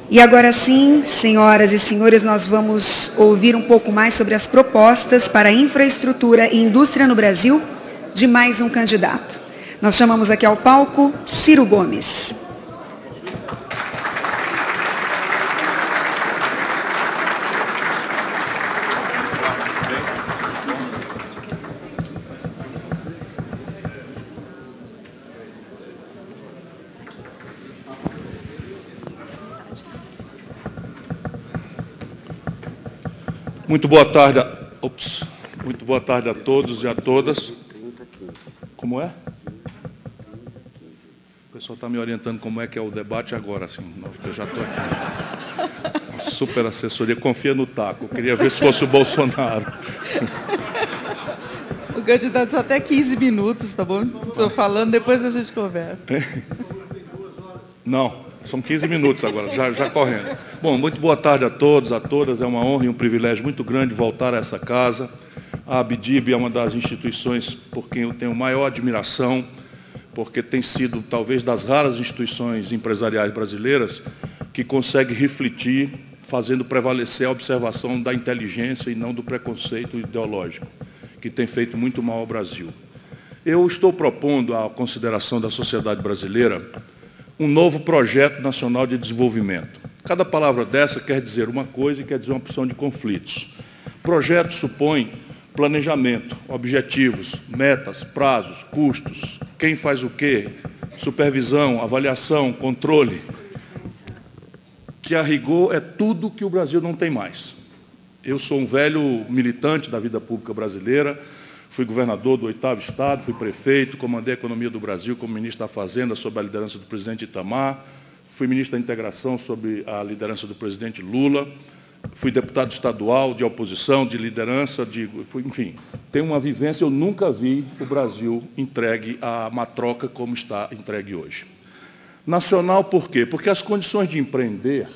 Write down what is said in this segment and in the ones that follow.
E agora sim, senhoras e senhores, nós vamos ouvir um pouco mais sobre as propostas para infraestrutura e indústria no Brasil de mais um candidato. Nós chamamos aqui ao palco Ciro Gomes. Muito boa tarde, muito boa tarde a todos e a todas. Como é? O pessoal está me orientando como é que é o debate agora, assim, eu já estou aqui. Uma super assessoria, confia no taco. Eu queria ver se fosse o Bolsonaro. O candidato só até 15 minutos, tá bom? Estou falando, depois a gente conversa. Não. São 15 minutos agora, já correndo. Bom, muito boa tarde a todos, a todas. É uma honra e um privilégio muito grande voltar a essa casa. A ABDIB é uma das instituições por quem eu tenho maior admiração, porque tem sido, talvez, das raras instituições empresariais brasileiras que consegue refletir, fazendo prevalecer a observação da inteligência e não do preconceito ideológico, que tem feito muito mal ao Brasil. Eu estou propondo à consideração da sociedade brasileira um novo projeto nacional de desenvolvimento. Cada palavra dessa quer dizer uma coisa e quer dizer uma opção de conflitos. Projeto supõe planejamento, objetivos, metas, prazos, custos, quem faz o quê, supervisão, avaliação, controle, que a rigor é tudo que o Brasil não tem mais. Eu sou um velho militante da vida pública brasileira, fui governador do 8º Estado, fui prefeito, comandei a economia do Brasil como ministro da Fazenda, sob a liderança do presidente Itamar, fui ministro da Integração, sob a liderança do presidente Lula, fui deputado estadual de oposição, de liderança, enfim, tenho uma vivência, eu nunca vi o Brasil entregue a matroca como está entregue hoje. Nacional por quê? Porque as condições de empreender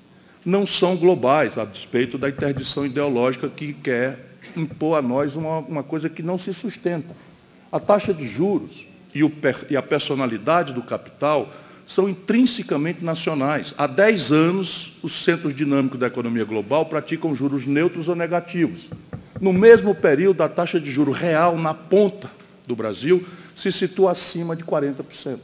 não são globais, a despeito da interdição ideológica que quer impor a nós uma coisa que não se sustenta. A taxa de juros e a personalidade do capital são intrinsecamente nacionais. Há 10 anos, os centros dinâmicos da economia global praticam juros neutros ou negativos. No mesmo período, a taxa de juros real na ponta do Brasil se situa acima de 40%.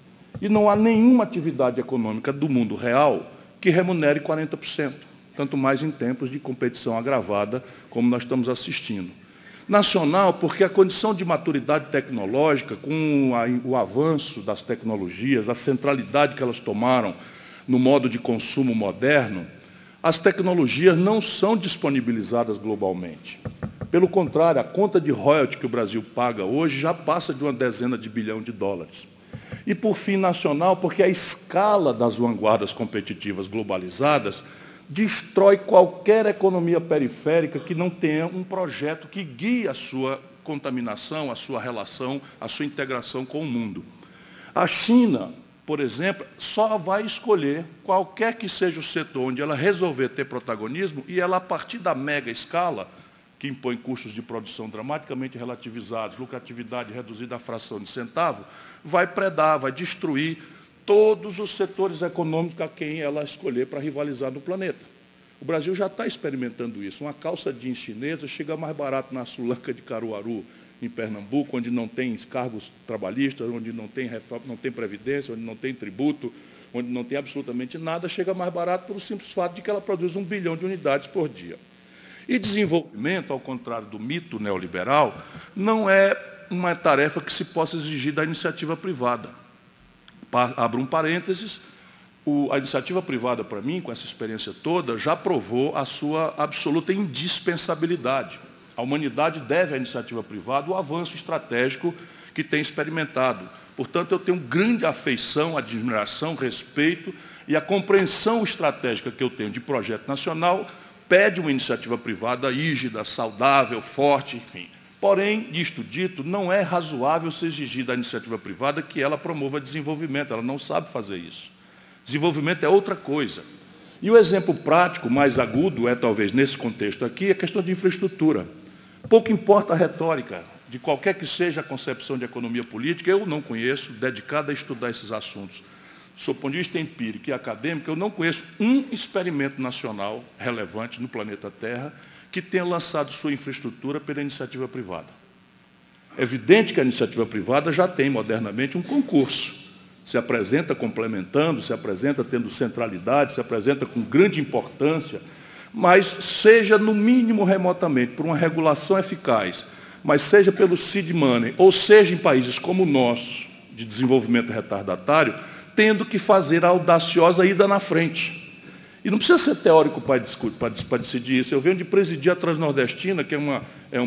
E não há nenhuma atividade econômica do mundo real que remunere 40%. Tanto mais em tempos de competição agravada, como nós estamos assistindo. Nacional, porque a condição de maturidade tecnológica, com o avanço das tecnologias, a centralidade que elas tomaram no modo de consumo moderno, as tecnologias não são disponibilizadas globalmente. Pelo contrário, a conta de royalty que o Brasil paga hoje já passa de 10 bilhões de dólares. E, por fim, nacional, porque a escala das vanguardas competitivas globalizadas destrói qualquer economia periférica que não tenha um projeto que guie a sua contaminação, a sua relação, a sua integração com o mundo. A China, por exemplo, só vai escolher qualquer que seja o setor onde ela resolver ter protagonismo e ela, a partir da mega escala, que impõe custos de produção dramaticamente relativizados, lucratividade reduzida à fração de centavo, vai predar, vai destruir todos os setores econômicos a quem ela escolher para rivalizar no planeta. O Brasil já está experimentando isso. Uma calça jeans chinesa chega mais barato na Sulanca de Caruaru, em Pernambuco, onde não tem cargos trabalhistas, onde não tem previdência, onde não tem tributo, onde não tem absolutamente nada, chega mais barato pelo simples fato de que ela produz 1 bilhão de unidades por dia. E desenvolvimento, ao contrário do mito neoliberal, não é uma tarefa que se possa exigir da iniciativa privada. Abro um parênteses, a iniciativa privada, para mim, com essa experiência toda, já provou a sua absoluta indispensabilidade. A humanidade deve à iniciativa privada o avanço estratégico que tem experimentado. Portanto, eu tenho grande afeição, admiração, respeito e a compreensão estratégica que eu tenho de projeto nacional pede uma iniciativa privada rígida, saudável, forte, enfim. Porém, disto dito, não é razoável se exigir da iniciativa privada que ela promova desenvolvimento, ela não sabe fazer isso. Desenvolvimento é outra coisa. E o exemplo prático, mais agudo, é talvez nesse contexto aqui, a questão de infraestrutura. Pouco importa a retórica de qualquer que seja a concepção de economia política, eu não conheço, dedicada a estudar esses assuntos sob o ponto de vista empírico e acadêmico, eu não conheço um experimento nacional relevante no planeta Terra que tenha lançado sua infraestrutura pela iniciativa privada. É evidente que a iniciativa privada já tem modernamente um concurso. Se apresenta complementando, se apresenta tendo centralidade, se apresenta com grande importância, mas seja no mínimo remotamente por uma regulação eficaz, mas seja pelo seed money, ou seja em países como o nosso, de desenvolvimento retardatário, tendo que fazer a audaciosa ida na frente. E não precisa ser teórico para decidir isso. Eu venho de presidir a Transnordestina, que é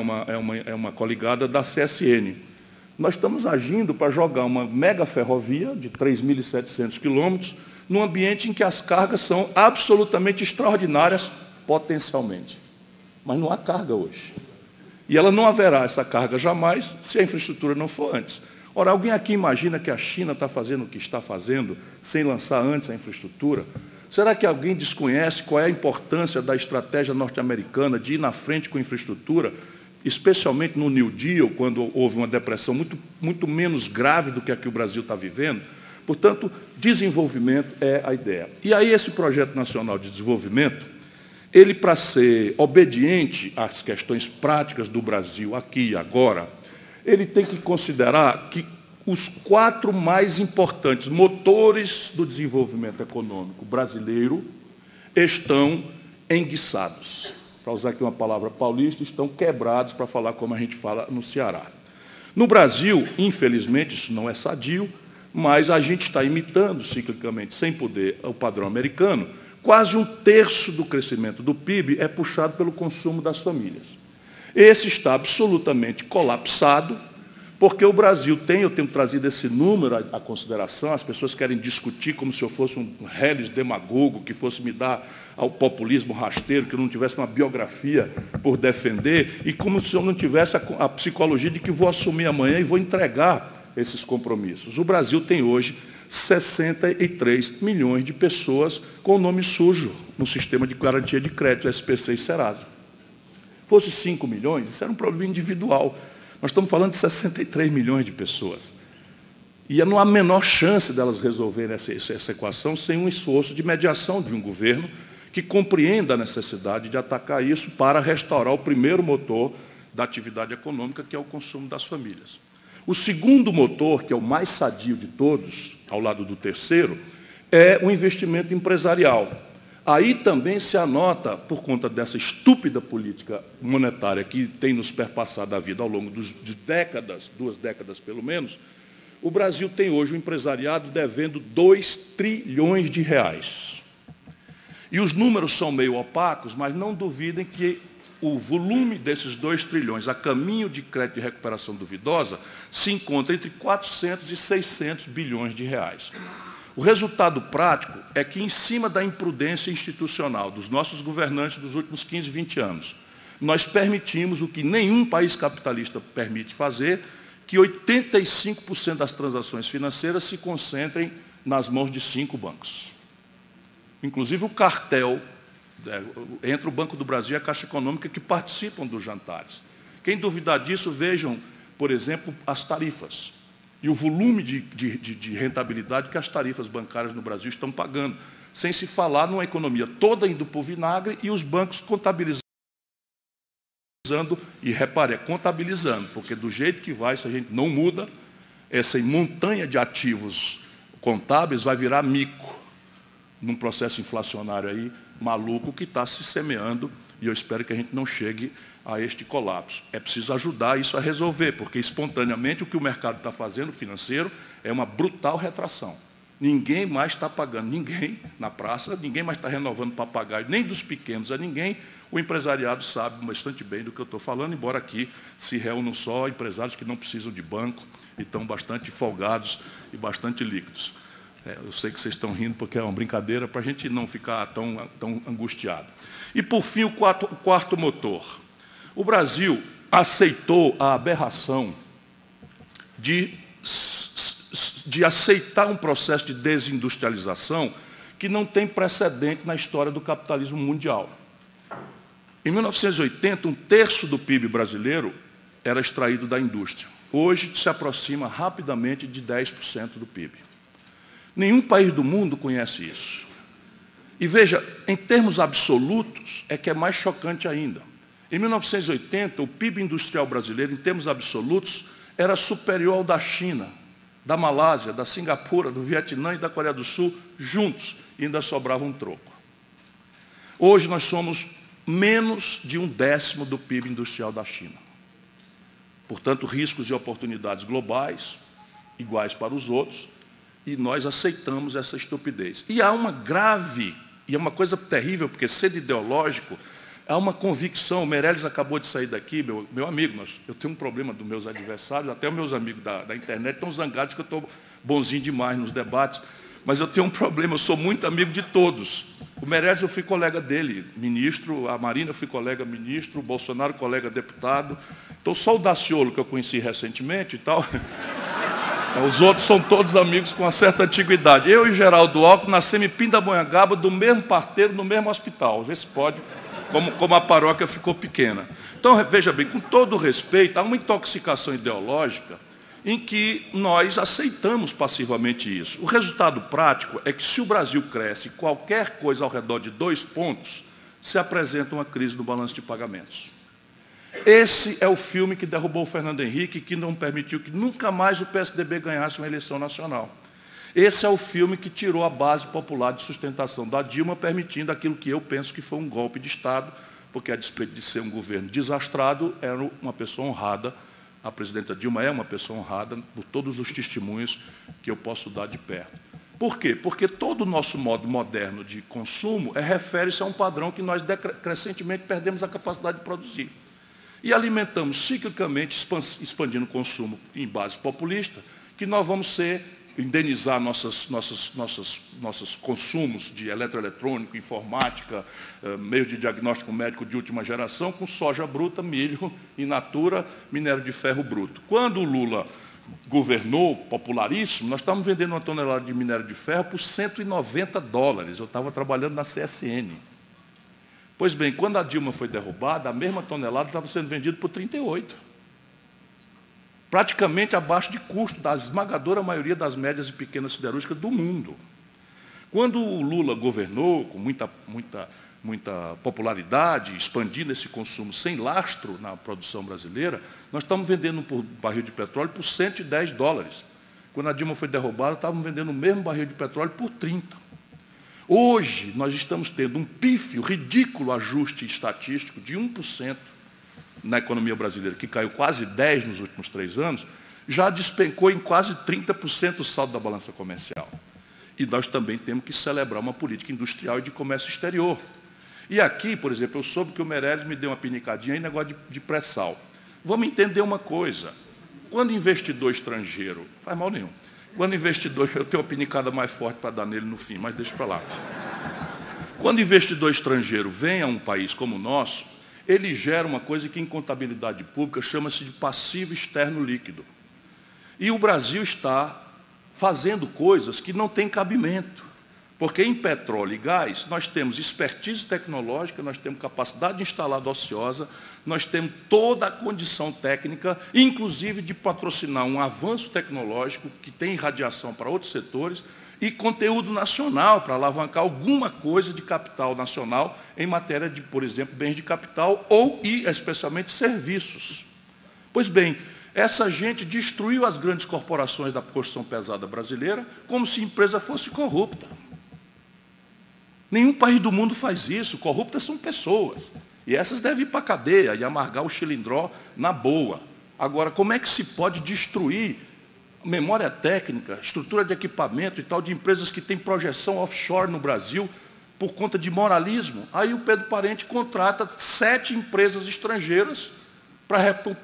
uma coligada da CSN. Nós estamos agindo para jogar uma mega ferrovia de 3.700 quilômetros num ambiente em que as cargas são absolutamente extraordinárias, potencialmente. Mas não há carga hoje. E ela não haverá essa carga jamais se a infraestrutura não for antes. Ora, alguém aqui imagina que a China está fazendo o que está fazendo sem lançar antes a infraestrutura? Será que alguém desconhece qual é a importância da estratégia norte-americana de ir na frente com a infraestrutura, especialmente no New Deal, quando houve uma depressão muito menos grave do que a que o Brasil está vivendo? Portanto, desenvolvimento é a ideia. E aí esse projeto nacional de desenvolvimento, ele, para ser obediente às questões práticas do Brasil, aqui e agora, ele tem que considerar que os 4 mais importantes motores do desenvolvimento econômico brasileiro estão enguiçados. Para usar aqui uma palavra paulista, estão quebrados, para falar como a gente fala no Ceará. No Brasil, infelizmente, isso não é sadio, mas a gente está imitando ciclicamente, sem poder, o padrão americano. Quase 1/3 do crescimento do PIB é puxado pelo consumo das famílias. Esse está absolutamente colapsado, porque o Brasil tem, eu tenho trazido esse número à consideração, as pessoas querem discutir como se eu fosse um reles demagogo, que fosse me dar ao populismo rasteiro, que eu não tivesse uma biografia por defender, e como se eu não tivesse a psicologia de que vou assumir amanhã e vou entregar esses compromissos. O Brasil tem hoje 63 milhões de pessoas com o nome sujo no sistema de garantia de crédito, SPC e Serasa. Fosse 5 milhões, isso era um problema individual. Nós estamos falando de 63 milhões de pessoas. E não há a menor chance delas resolverem essa equação sem um esforço de mediação de um governo que compreenda a necessidade de atacar isso para restaurar o primeiro motor da atividade econômica, que é o consumo das famílias. O segundo motor, que é o mais sadio de todos, ao lado do terceiro, é o investimento empresarial. Aí também se anota, por conta dessa estúpida política monetária que tem nos perpassado a vida ao longo de décadas, 2 décadas pelo menos, o Brasil tem hoje um empresariado devendo 2 trilhões de reais. E os números são meio opacos, mas não duvidem que o volume desses 2 trilhões a caminho de crédito de recuperação duvidosa se encontra entre 400 e 600 bilhões de reais. O resultado prático é que, em cima da imprudência institucional dos nossos governantes dos últimos 15, 20 anos, nós permitimos o que nenhum país capitalista permite fazer, que 85% das transações financeiras se concentrem nas mãos de 5 bancos. Inclusive o cartel, entre o Banco do Brasil e a Caixa Econômica, que participam dos jantares. Quem duvidar disso, vejam, por exemplo, as tarifas. E o volume de rentabilidade que as tarifas bancárias no Brasil estão pagando, sem se falar numa economia toda indo para o vinagre e os bancos contabilizando, e repare, contabilizando, porque do jeito que vai, se a gente não muda, essa montanha de ativos contábeis vai virar mico, num processo inflacionário aí, maluco, que está se semeando, e eu espero que a gente não chegue a este colapso. É preciso ajudar isso a resolver, porque espontaneamente o que o mercado está fazendo, financeiro, é uma brutal retração. Ninguém mais está pagando, ninguém na praça, ninguém mais está renovando papagaio, nem dos pequenos a ninguém. O empresariado sabe bastante bem do que eu estou falando, embora aqui se reúnam só empresários que não precisam de banco e estão bastante folgados e bastante líquidos. Eu sei que vocês estão rindo porque é uma brincadeira para a gente não ficar tão angustiado. E, por fim, o quarto motor. O Brasil aceitou a aberração de aceitar um processo de desindustrialização que não tem precedente na história do capitalismo mundial. Em 1980, 1/3 do PIB brasileiro era extraído da indústria. Hoje se aproxima rapidamente de 10% do PIB. Nenhum país do mundo conhece isso. E veja, em termos absolutos, é que é mais chocante ainda. Em 1980, o PIB industrial brasileiro, em termos absolutos, era superior ao da China, da Malásia, da Singapura, do Vietnã e da Coreia do Sul, juntos, e ainda sobrava um troco. Hoje nós somos menos de 1/10 do PIB industrial da China. Portanto, riscos e oportunidades globais, iguais para os outros, e nós aceitamos essa estupidez. E há uma grave, e é uma coisa terrível, porque sendo ideológico, há uma convicção. O Meirelles acabou de sair daqui, meu amigo, eu tenho um problema dos meus adversários, até os meus amigos da internet estão zangados que eu estou bonzinho demais nos debates, mas eu tenho um problema, eu sou muito amigo de todos. O Meirelles, eu fui colega dele, ministro, a Marina, eu fui colega ministro, o Bolsonaro, colega deputado. Então, só o Daciolo, que eu conheci recentemente e tal. Os outros são todos amigos com uma certa antiguidade. Eu e Geraldo Alckmin nascemos em Pindamonhangaba, do mesmo parteiro, no mesmo hospital. Vê se pode, como a paróquia ficou pequena. Então, veja bem, com todo respeito, há uma intoxicação ideológica em que nós aceitamos passivamente isso. O resultado prático é que, se o Brasil cresce qualquer coisa ao redor de 2 pontos, se apresenta uma crise no balanço de pagamentos. Esse é o filme que derrubou o Fernando Henrique, que não permitiu que nunca mais o PSDB ganhasse uma eleição nacional. Esse é o filme que tirou a base popular de sustentação da Dilma, permitindo aquilo que eu penso que foi um golpe de Estado, porque, a despeito de ser um governo desastrado, era uma pessoa honrada. A presidenta Dilma é uma pessoa honrada por todos os testemunhos que eu posso dar de perto. Por quê? Porque todo o nosso modo moderno de consumo refere-se a um padrão que nós crescentemente perdemos a capacidade de produzir. E alimentamos ciclicamente, expandindo o consumo em base populista, que nós vamos indenizar nossos consumos de eletroeletrônico, informática, meios de diagnóstico médico de última geração, com soja bruta, milho in natura, minério de ferro bruto. Quando o Lula governou, popularíssimo, nós estávamos vendendo uma tonelada de minério de ferro por $190. Eu estava trabalhando na CSN. Pois bem, quando a Dilma foi derrubada, a mesma tonelada estava sendo vendida por 38. Praticamente abaixo de custo da esmagadora maioria das médias e pequenas siderúrgicas do mundo. Quando o Lula governou, com muita popularidade, expandindo esse consumo sem lastro na produção brasileira, nós estamos vendendo por barril de petróleo por $110. Quando a Dilma foi derrubada, estávamos vendendo o mesmo barril de petróleo por 30. Hoje, nós estamos tendo um pífio, ridículo ajuste estatístico de 1% na economia brasileira, que caiu quase 10% nos últimos 3 anos, já despencou em quase 30% o saldo da balança comercial. E nós também temos que celebrar uma política industrial e de comércio exterior. E aqui, por exemplo, eu soube que o Meirelles me deu uma pinicadinha em negócio de pré-sal. Vamos entender uma coisa. Quando investidor estrangeiro, não faz mal nenhum, quando investidor, eu tenho uma pinicada mais forte para dar nele no fim, mas deixa para lá. Quando investidor estrangeiro vem a um país como o nosso, ele gera uma coisa que em contabilidade pública chama-se de passivo externo líquido. E o Brasil está fazendo coisas que não têm cabimento. Porque em petróleo e gás, nós temos expertise tecnológica, nós temos capacidade instalada ociosa, nós temos toda a condição técnica, inclusive de patrocinar um avanço tecnológico que tem irradiação para outros setores e conteúdo nacional para alavancar alguma coisa de capital nacional em matéria de, por exemplo, bens de capital e especialmente serviços. Pois bem, essa gente destruiu as grandes corporações da construção pesada brasileira como se a empresa fosse corrupta. Nenhum país do mundo faz isso. Corruptas são pessoas. E essas devem ir para a cadeia e amargar o chilindró na boa. Agora, como é que se pode destruir memória técnica, estrutura de equipamento e tal, de empresas que têm projeção offshore no Brasil por conta de moralismo? Aí o Pedro Parente contrata 7 empresas estrangeiras para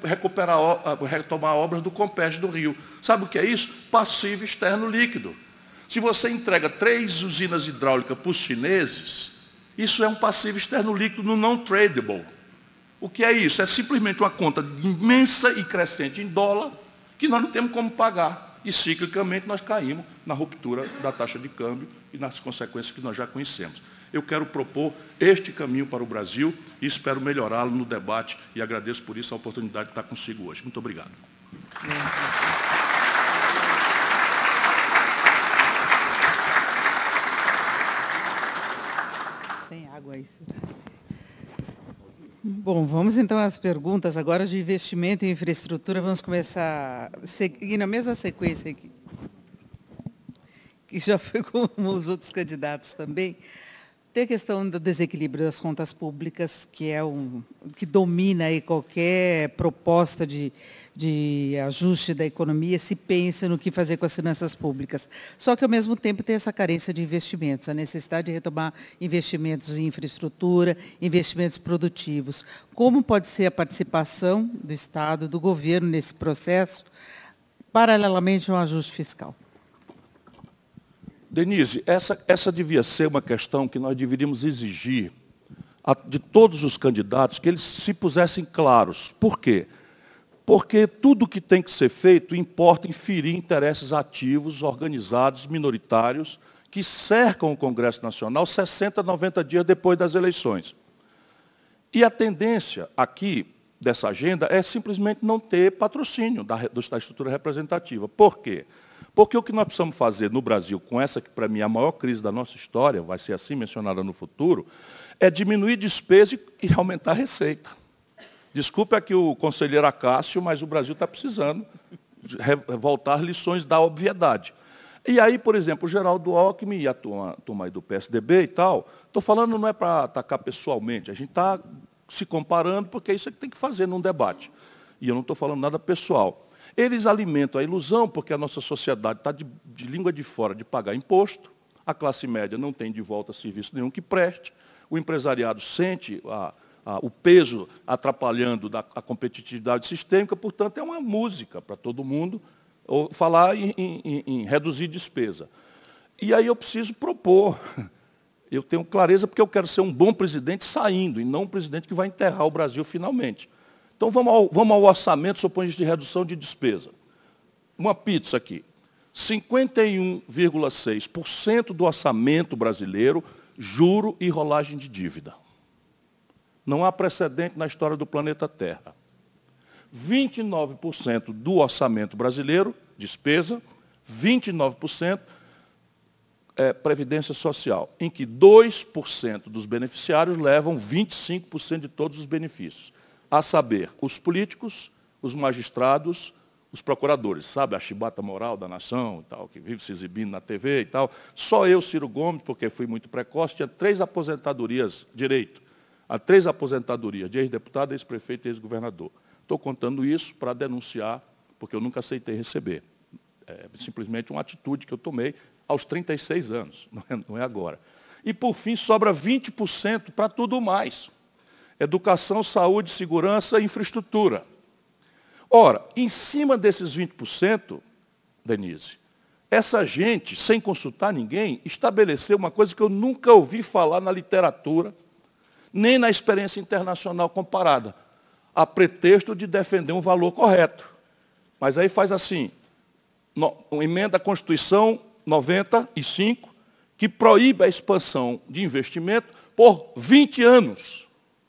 retomar obras do Compes do Rio. Sabe o que é isso? Passivo externo líquido. Se você entrega 3 usinas hidráulicas para os chineses, isso é um passivo externo líquido no non-tradable. O que é isso? É simplesmente uma conta imensa e crescente em dólar que nós não temos como pagar. E, ciclicamente, nós caímos na ruptura da taxa de câmbio e nas consequências que nós já conhecemos. Eu quero propor este caminho para o Brasil e espero melhorá-lo no debate e agradeço por isso a oportunidade de estar consigo hoje. Muito obrigado. Tem água aí, será? Bom, vamos então às perguntas agora de investimento em infraestrutura. Vamos começar seguindo a mesma sequência aqui, que já foi como os outros candidatos também. Tem a questão do desequilíbrio das contas públicas, que é que domina aí qualquer proposta de ajuste da economia, se pensa no que fazer com as finanças públicas. Só que, ao mesmo tempo, tem essa carência de investimentos, a necessidade de retomar investimentos em infraestrutura, investimentos produtivos. Como pode ser a participação do Estado, do governo nesse processo, paralelamente a um ajuste fiscal? Denise, essa devia ser uma questão que nós deveríamos exigir de todos os candidatos, que eles se pusessem claros. Por quê? Porque tudo que tem que ser feito importa inferir interesses ativos, organizados, minoritários, que cercam o Congresso Nacional 60, 90 dias depois das eleições. E a tendência aqui dessa agenda é simplesmente não ter patrocínio da estrutura representativa. Por quê? Porque o que nós precisamos fazer no Brasil, com essa que para mim é a maior crise da nossa história, vai ser assim mencionada no futuro, é diminuir despesa e aumentar a receita. Desculpe aqui o conselheiro Acácio, mas o Brasil está precisando voltar às lições da obviedade. E aí, por exemplo, o Geraldo Alckmin e a turma aí do PSDB e tal, estou falando não é para atacar pessoalmente, a gente está se comparando porque é isso que tem que fazer num debate. E eu não estou falando nada pessoal. Eles alimentam a ilusão porque a nossa sociedade está de língua de fora de pagar imposto, a classe média não tem de volta serviço nenhum que preste, o empresariado sente o peso atrapalhando a competitividade sistêmica, portanto, é uma música para todo mundo falar em reduzir despesa. E aí eu preciso propor, eu tenho clareza porque eu quero ser um bom presidente saindo, e não um presidente que vai enterrar o Brasil finalmente. Então, vamos ao orçamento, sob o ponto de vista de redução de despesa. Uma pizza aqui. 51,6% do orçamento brasileiro, juro e rolagem de dívida. Não há precedente na história do planeta Terra. 29% do orçamento brasileiro, despesa, 29% previdência social, em que 2% dos beneficiários levam 25% de todos os benefícios. A saber, os políticos, os magistrados, os procuradores, sabe, a chibata moral da nação e tal, que vive se exibindo na TV e tal. Só eu, Ciro Gomes, porque fui muito precoce, tinha 3 aposentadorias, direito, a 3 aposentadorias de ex-deputado, ex-prefeito e ex-governador. Estou contando isso para denunciar, porque eu nunca aceitei receber. É simplesmente uma atitude que eu tomei aos 36 anos, não é agora. E, por fim, sobra 20% para tudo mais. Educação, saúde, segurança e infraestrutura. Ora, em cima desses 20%, Denise, essa gente, sem consultar ninguém, estabeleceu uma coisa que eu nunca ouvi falar na literatura, nem na experiência internacional comparada, a pretexto de defender um valor correto. Mas aí faz assim, emenda à Constituição 95, que proíbe a expansão de investimento por 20 anos.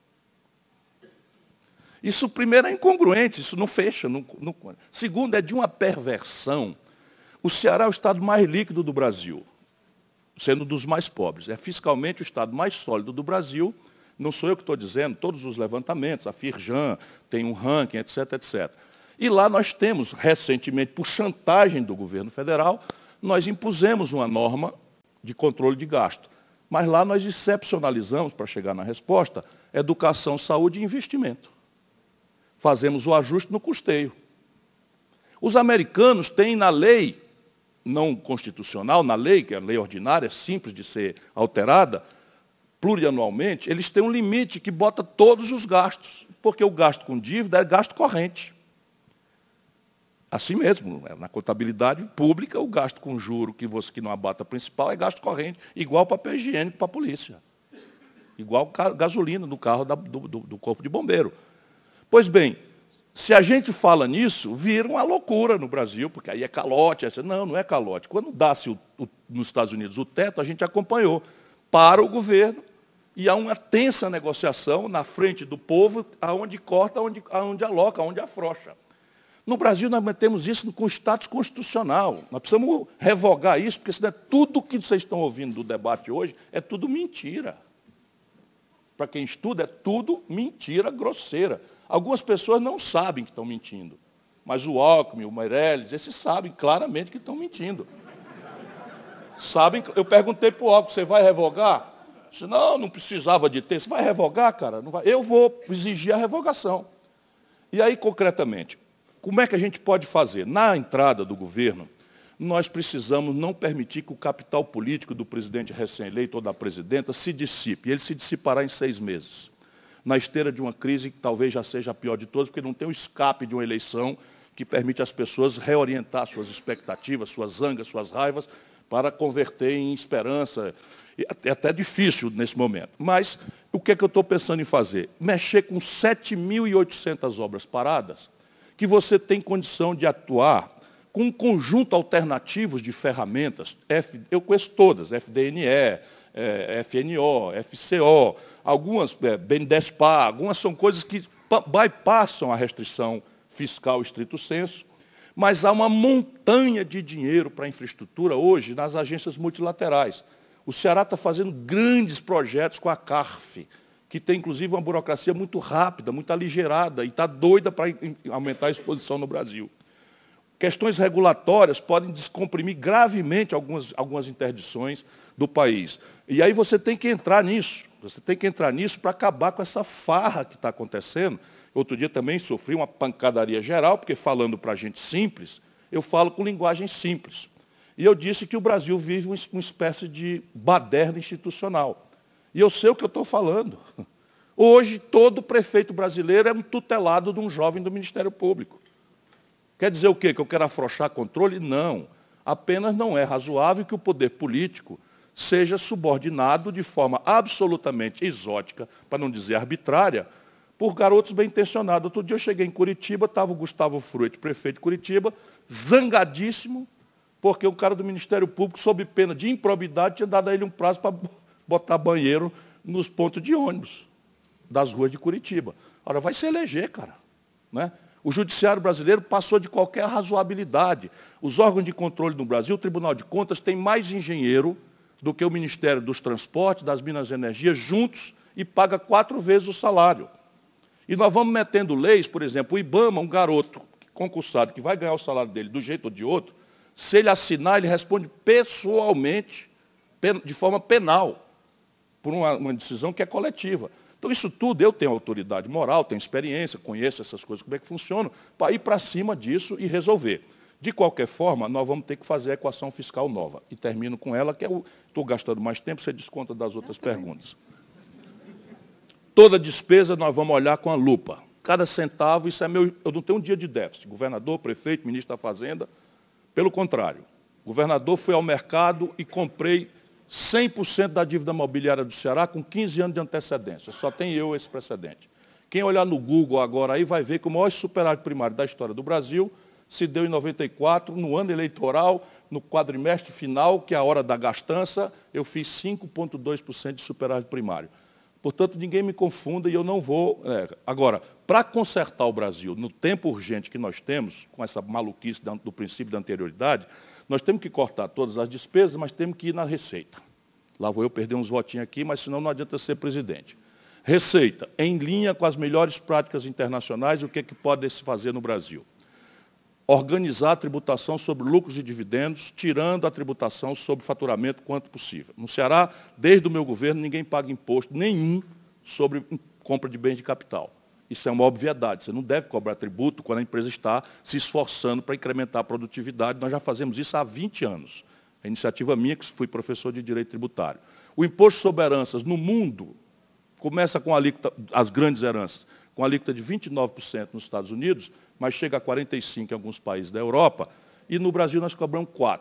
Isso, primeiro, é incongruente, isso não fecha. Segundo, é de uma perversão. O Ceará é o estado mais líquido do Brasil, sendo dos mais pobres. É fiscalmente o estado mais sólido do Brasil. Não sou eu que estou dizendo, todos os levantamentos, a Firjan tem um ranking, etc., etc. E lá nós temos, recentemente, por chantagem do governo federal, nós impusemos uma norma de controle de gasto. Mas lá nós excepcionalizamos, para chegar na resposta, educação, saúde e investimento. Fazemos o ajuste no custeio. Os americanos têm na lei, não constitucional, na lei, que é a lei ordinária, simples de ser alterada, plurianualmente, eles têm um limite que bota todos os gastos, porque o gasto com dívida é gasto corrente. Assim mesmo, na contabilidade pública, o gasto com juro que não abata principal é gasto corrente, igual papel higiênico para a polícia, igual gasolina no carro do corpo de bombeiro. Pois bem, se a gente fala nisso, vira uma loucura no Brasil, porque aí é calote. Não, não é calote. Quando dá-se nos Estados Unidos o teto, a gente acompanhou para o governo, e há uma tensa negociação na frente do povo, aonde corta, aonde aloca, aonde afrouxa. No Brasil, nós temos isso com status constitucional. Nós precisamos revogar isso, porque senão tudo que vocês estão ouvindo do debate hoje é tudo mentira. para quem estuda, é tudo mentira grosseira. Algumas pessoas não sabem que estão mentindo, mas o Alckmin, o Meirelles, esses sabem claramente que estão mentindo. Sabem, eu perguntei para o Alckmin, você vai revogar? Ele disse, não precisava de ter. Você vai revogar, cara? Não vai. Eu vou exigir a revogação. E aí, concretamente, como é que a gente pode fazer? Na entrada do governo, nós precisamos não permitir que o capital político do presidente recém-eleito ou da presidenta se dissipe. Ele se dissipará em 6 meses, na esteira de uma crise que talvez já seja a pior de todas, porque não tem o escape de uma eleição que permite às pessoas reorientar suas expectativas, suas zangas, suas raivas, para converter em esperança. É até difícil nesse momento. Mas o que é que eu estou pensando em fazer? Mexer com 7.800 obras paradas, que você tem condição de atuar com um conjunto alternativo de ferramentas. Eu conheço todas, FDNE, FNO, FCO, algumas, BNDESPA, algumas são coisas que bypassam a restrição fiscal estrito sensu, mas há uma montanha de dinheiro para a infraestrutura hoje nas agências multilaterais. O Ceará está fazendo grandes projetos com a CARF, que tem, inclusive, uma burocracia muito rápida, muito aligerada, e está doida para aumentar a exposição no Brasil. Questões regulatórias podem descomprimir gravemente algumas interdições do país. E aí você tem que entrar nisso. Você tem que entrar nisso para acabar com essa farra que está acontecendo. Outro dia também sofri uma pancadaria geral, porque falando para a gente simples, eu falo com linguagem simples. E eu disse que o Brasil vive uma espécie de baderna institucional. E eu sei o que eu estou falando. Hoje, todo prefeito brasileiro é um tutelado de um jovem do Ministério Público. Quer dizer o quê? Que eu quero afrouxar controle? Não. Apenas não é razoável que o poder político seja subordinado de forma absolutamente exótica, para não dizer arbitrária, por garotos bem-intencionados. Outro dia eu cheguei em Curitiba, estava o Gustavo Fruet, prefeito de Curitiba, zangadíssimo, porque o cara do Ministério Público, sob pena de improbidade, tinha dado a ele um prazo para botar banheiro nos pontos de ônibus das ruas de Curitiba. Ora, vai se eleger, cara. Né? O judiciário brasileiro passou de qualquer razoabilidade. Os órgãos de controle no Brasil, o Tribunal de Contas, tem mais engenheiro do que o Ministério dos Transportes, das Minas e Energia, juntos, e paga 4 vezes o salário. E nós vamos metendo leis, por exemplo, o IBAMA, um garoto concursado que vai ganhar o salário dele do jeito ou de outro, se ele assinar, ele responde pessoalmente, de forma penal, por uma decisão que é coletiva. Então, isso tudo, eu tenho autoridade moral, tenho experiência, conheço essas coisas, como é que funcionam, para ir para cima disso e resolver. De qualquer forma, nós vamos ter que fazer a equação fiscal nova. E termino com ela, que estou gastando mais tempo, você desconta das outras perguntas. Toda despesa nós vamos olhar com a lupa. Cada centavo, isso é meu. Eu não tenho um dia de déficit. Governador, prefeito, ministro da Fazenda. Pelo contrário, o governador foi ao mercado e comprei 100% da dívida mobiliária do Ceará com 15 anos de antecedência. Só tem eu esse precedente. Quem olhar no Google agora aí vai ver que o maior superávit primário da história do Brasil se deu em 94, no ano eleitoral, no quadrimestre final, que é a hora da gastança, eu fiz 5,2% de superávit primário. Portanto, ninguém me confunda e eu não vou... Agora, para consertar o Brasil no tempo urgente que nós temos, com essa maluquice do princípio da anterioridade, nós temos que cortar todas as despesas, mas temos que ir na receita. Lá vou eu perder uns votinhos aqui, mas senão não adianta ser presidente. Receita, em linha com as melhores práticas internacionais, o que é que pode se fazer no Brasil? Organizar a tributação sobre lucros e dividendos, tirando a tributação sobre faturamento quanto possível. No Ceará, desde o meu governo, ninguém paga imposto nenhum sobre compra de bens de capital. Isso é uma obviedade. Você não deve cobrar tributo quando a empresa está se esforçando para incrementar a produtividade. Nós já fazemos isso há 20 anos. É iniciativa minha, que fui professor de direito tributário. O imposto sobre heranças no mundo começa com a alíquota, as grandes heranças, com a alíquota de 29% nos Estados Unidos, mas chega a 45% em alguns países da Europa, e no Brasil nós cobramos 4%.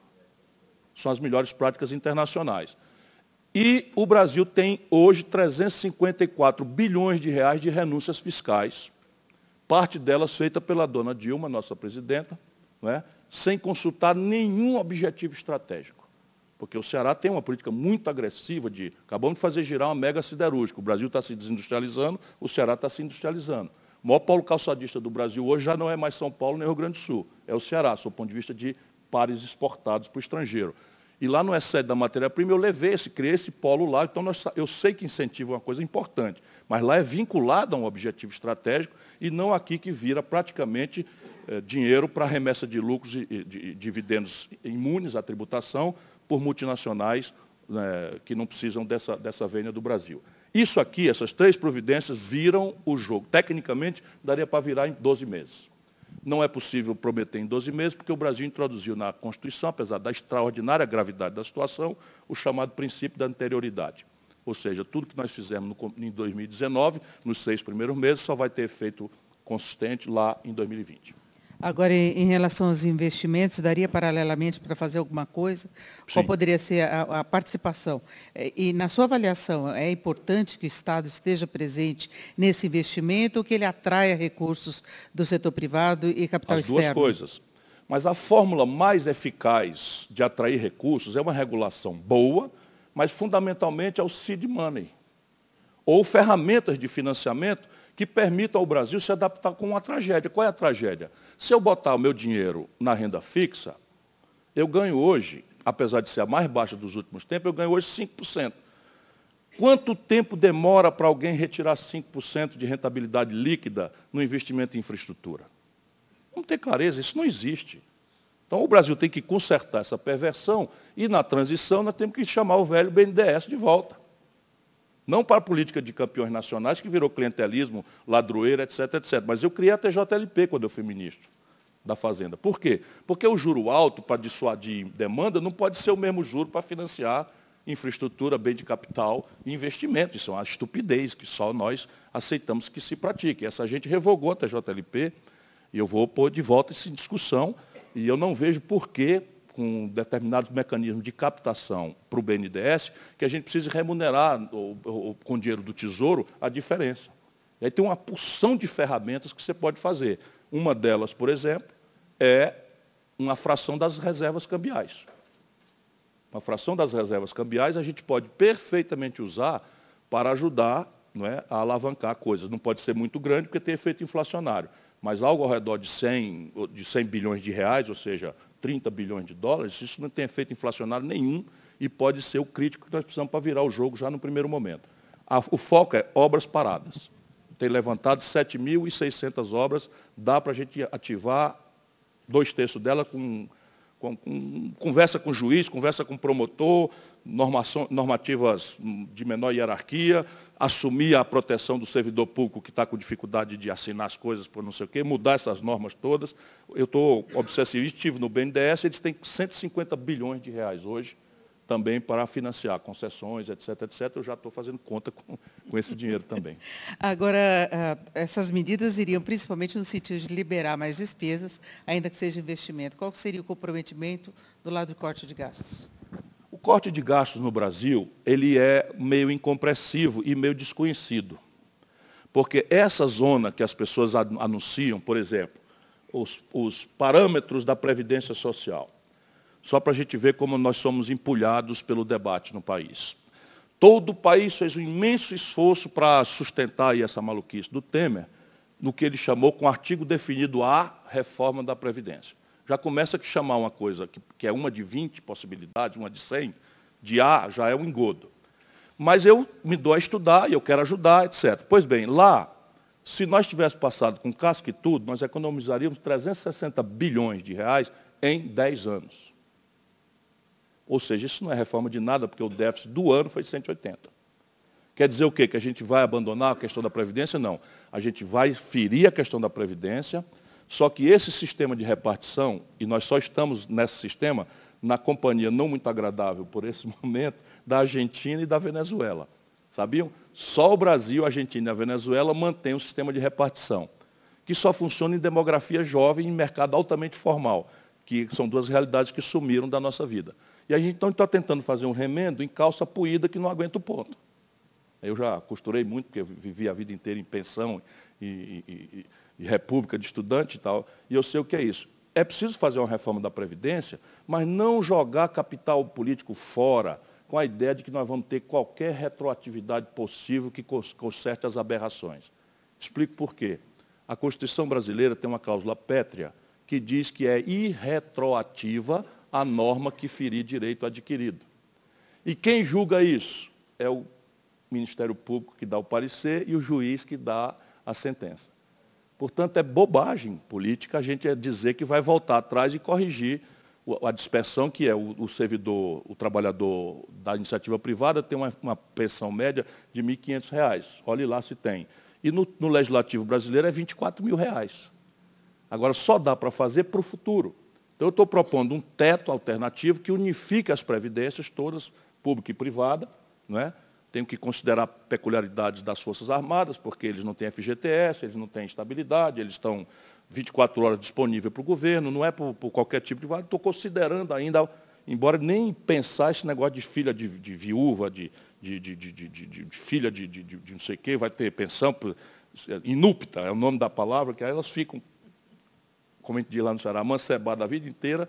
São as melhores práticas internacionais. E o Brasil tem hoje 354 bilhões de reais de renúncias fiscais, parte delas feita pela dona Dilma, nossa presidenta, né, sem consultar nenhum objetivo estratégico. Porque o Ceará tem uma política muito agressiva de... Acabamos de fazer girar uma mega siderúrgica. O Brasil está se desindustrializando, o Ceará está se industrializando. O maior polo calçadista do Brasil hoje já não é mais São Paulo nem Rio Grande do Sul, é o Ceará, sob o ponto de vista de pares exportados para o estrangeiro. E lá no excede da matéria-prima eu criei esse polo lá, então eu sei que incentivo é uma coisa importante, mas lá é vinculado a um objetivo estratégico e não aqui que vira praticamente dinheiro para remessa de lucros e de dividendos imunes à tributação por multinacionais que não precisam dessa vênia do Brasil. Isso aqui, essas 3 providências viram o jogo. Tecnicamente, daria para virar em 12 meses. Não é possível prometer em 12 meses, porque o Brasil introduziu na Constituição, apesar da extraordinária gravidade da situação, o chamado princípio da anterioridade. Ou seja, tudo que nós fizemos em 2019, nos 6 primeiros meses, só vai ter efeito consistente lá em 2020. Agora, em relação aos investimentos, daria paralelamente para fazer alguma coisa? Sim. Qual poderia ser a participação? E, na sua avaliação, é importante que o Estado esteja presente nesse investimento ou que ele atraia recursos do setor privado e capital externo? As duas coisas. Mas a fórmula mais eficaz de atrair recursos é uma regulação boa, mas fundamentalmente é o seed money, ou ferramentas de financiamento que permitam ao Brasil se adaptar com uma tragédia. Qual é a tragédia? Se eu botar o meu dinheiro na renda fixa, eu ganho hoje, apesar de ser a mais baixa dos últimos tempos, eu ganho hoje 5%. Quanto tempo demora para alguém retirar 5% de rentabilidade líquida no investimento em infraestrutura? Vamos ter clareza, isso não existe. Então, o Brasil tem que consertar essa perversão e, na transição, nós temos que chamar o velho BNDES de volta. Não para a política de campeões nacionais, que virou clientelismo, ladroeira, etc., etc. Mas eu criei a TJLP quando eu fui ministro da Fazenda. Por quê? Porque o juro alto, para dissuadir demanda, não pode ser o mesmo juro para financiar infraestrutura, bem de capital e investimento. Isso é uma estupidez que só nós aceitamos que se pratique. Essa gente revogou a TJLP e eu vou pôr de volta essa discussão e eu não vejo por que, com determinados mecanismos de captação para o BNDES, que a gente precise remunerar com o dinheiro do Tesouro a diferença. E aí tem uma porção de ferramentas que você pode fazer. Uma delas, por exemplo, é uma fração das reservas cambiais. Uma fração das reservas cambiais a gente pode perfeitamente usar para ajudar, não é, a alavancar coisas. Não pode ser muito grande porque tem efeito inflacionário, mas algo ao redor de 100 bilhões de reais, ou seja, 30 bilhões de dólares, isso não tem efeito inflacionário nenhum e pode ser o crítico que nós precisamos para virar o jogo já no primeiro momento. O foco é obras paradas. Tem levantado 7.600 obras, dá para a gente ativar 2/3 dela com conversa com o juiz, conversa com o promotor, normativas de menor hierarquia, assumir a proteção do servidor público que está com dificuldade de assinar as coisas por não sei o quê, mudar essas normas todas. Eu estou obsessivista, estive no BNDES, eles têm 150 bilhões de reais hoje também para financiar concessões, etc., etc. Eu já estou fazendo conta com esse dinheiro também. Agora, essas medidas iriam principalmente no sentido de liberar mais despesas, ainda que seja investimento. Qual seria o comprometimento do lado do corte de gastos? O corte de gastos no Brasil, ele é meio incompressivo e meio desconhecido. Porque essa zona que as pessoas anunciam, por exemplo, os parâmetros da Previdência Social, só para a gente ver como nós somos empulhados pelo debate no país. Todo o país fez um imenso esforço para sustentar aí essa maluquice do Temer, no que ele chamou com artigo definido a reforma da Previdência. Já começa a chamar uma coisa que é uma de 20 possibilidades, uma de 100, de A já é um engodo. Mas eu me dou a estudar e eu quero ajudar, etc. Pois bem, lá, se nós tivéssemos passado com casca e tudo, nós economizaríamos 360 bilhões de reais em 10 anos. Ou seja, isso não é reforma de nada, porque o déficit do ano foi de 180. Quer dizer o quê? Que a gente vai abandonar a questão da Previdência? Não. A gente vai ferir a questão da Previdência, só que esse sistema de repartição, e nós só estamos nesse sistema, na companhia não muito agradável por esse momento, da Argentina e da Venezuela. Sabiam? Só o Brasil, a Argentina e a Venezuela mantêm um sistema de repartição, que só funciona em demografia jovem e em mercado altamente formal, que são duas realidades que sumiram da nossa vida. E a gente então está tentando fazer um remendo em calça puída que não aguenta o ponto. Eu já costurei muito, porque eu vivi a vida inteira em pensão e república de estudante e tal, e eu sei o que é isso. É preciso fazer uma reforma da Previdência, mas não jogar capital político fora, com a ideia de que nós vamos ter qualquer retroatividade possível que conserte as aberrações. Explico por quê. A Constituição brasileira tem uma cláusula pétrea que diz que é irretroativa a norma que ferir direito adquirido. E quem julga isso? É o Ministério Público que dá o parecer e o juiz que dá a sentença. Portanto, é bobagem política a gente dizer que vai voltar atrás e corrigir a dispersão, que é o servidor, o trabalhador da iniciativa privada tem uma pensão média de R$ 1.500. Olhe lá se tem. E no Legislativo brasileiro é R$ 24.000. Agora, só dá para fazer para o futuro. Então, eu estou propondo um teto alternativo que unifique as previdências todas, pública e privada, não é? Tenho que considerar peculiaridades das Forças Armadas, porque eles não têm FGTS, eles não têm estabilidade, eles estão 24 horas disponíveis para o governo, não é por qualquer tipo de vale. Estou considerando ainda, embora nem pensar esse negócio de filha de viúva, de filha de não sei o quê, vai ter pensão, inúpta é o nome da palavra, que aí elas ficam, como a gente diz lá no Ceará, amancebadas a vida inteira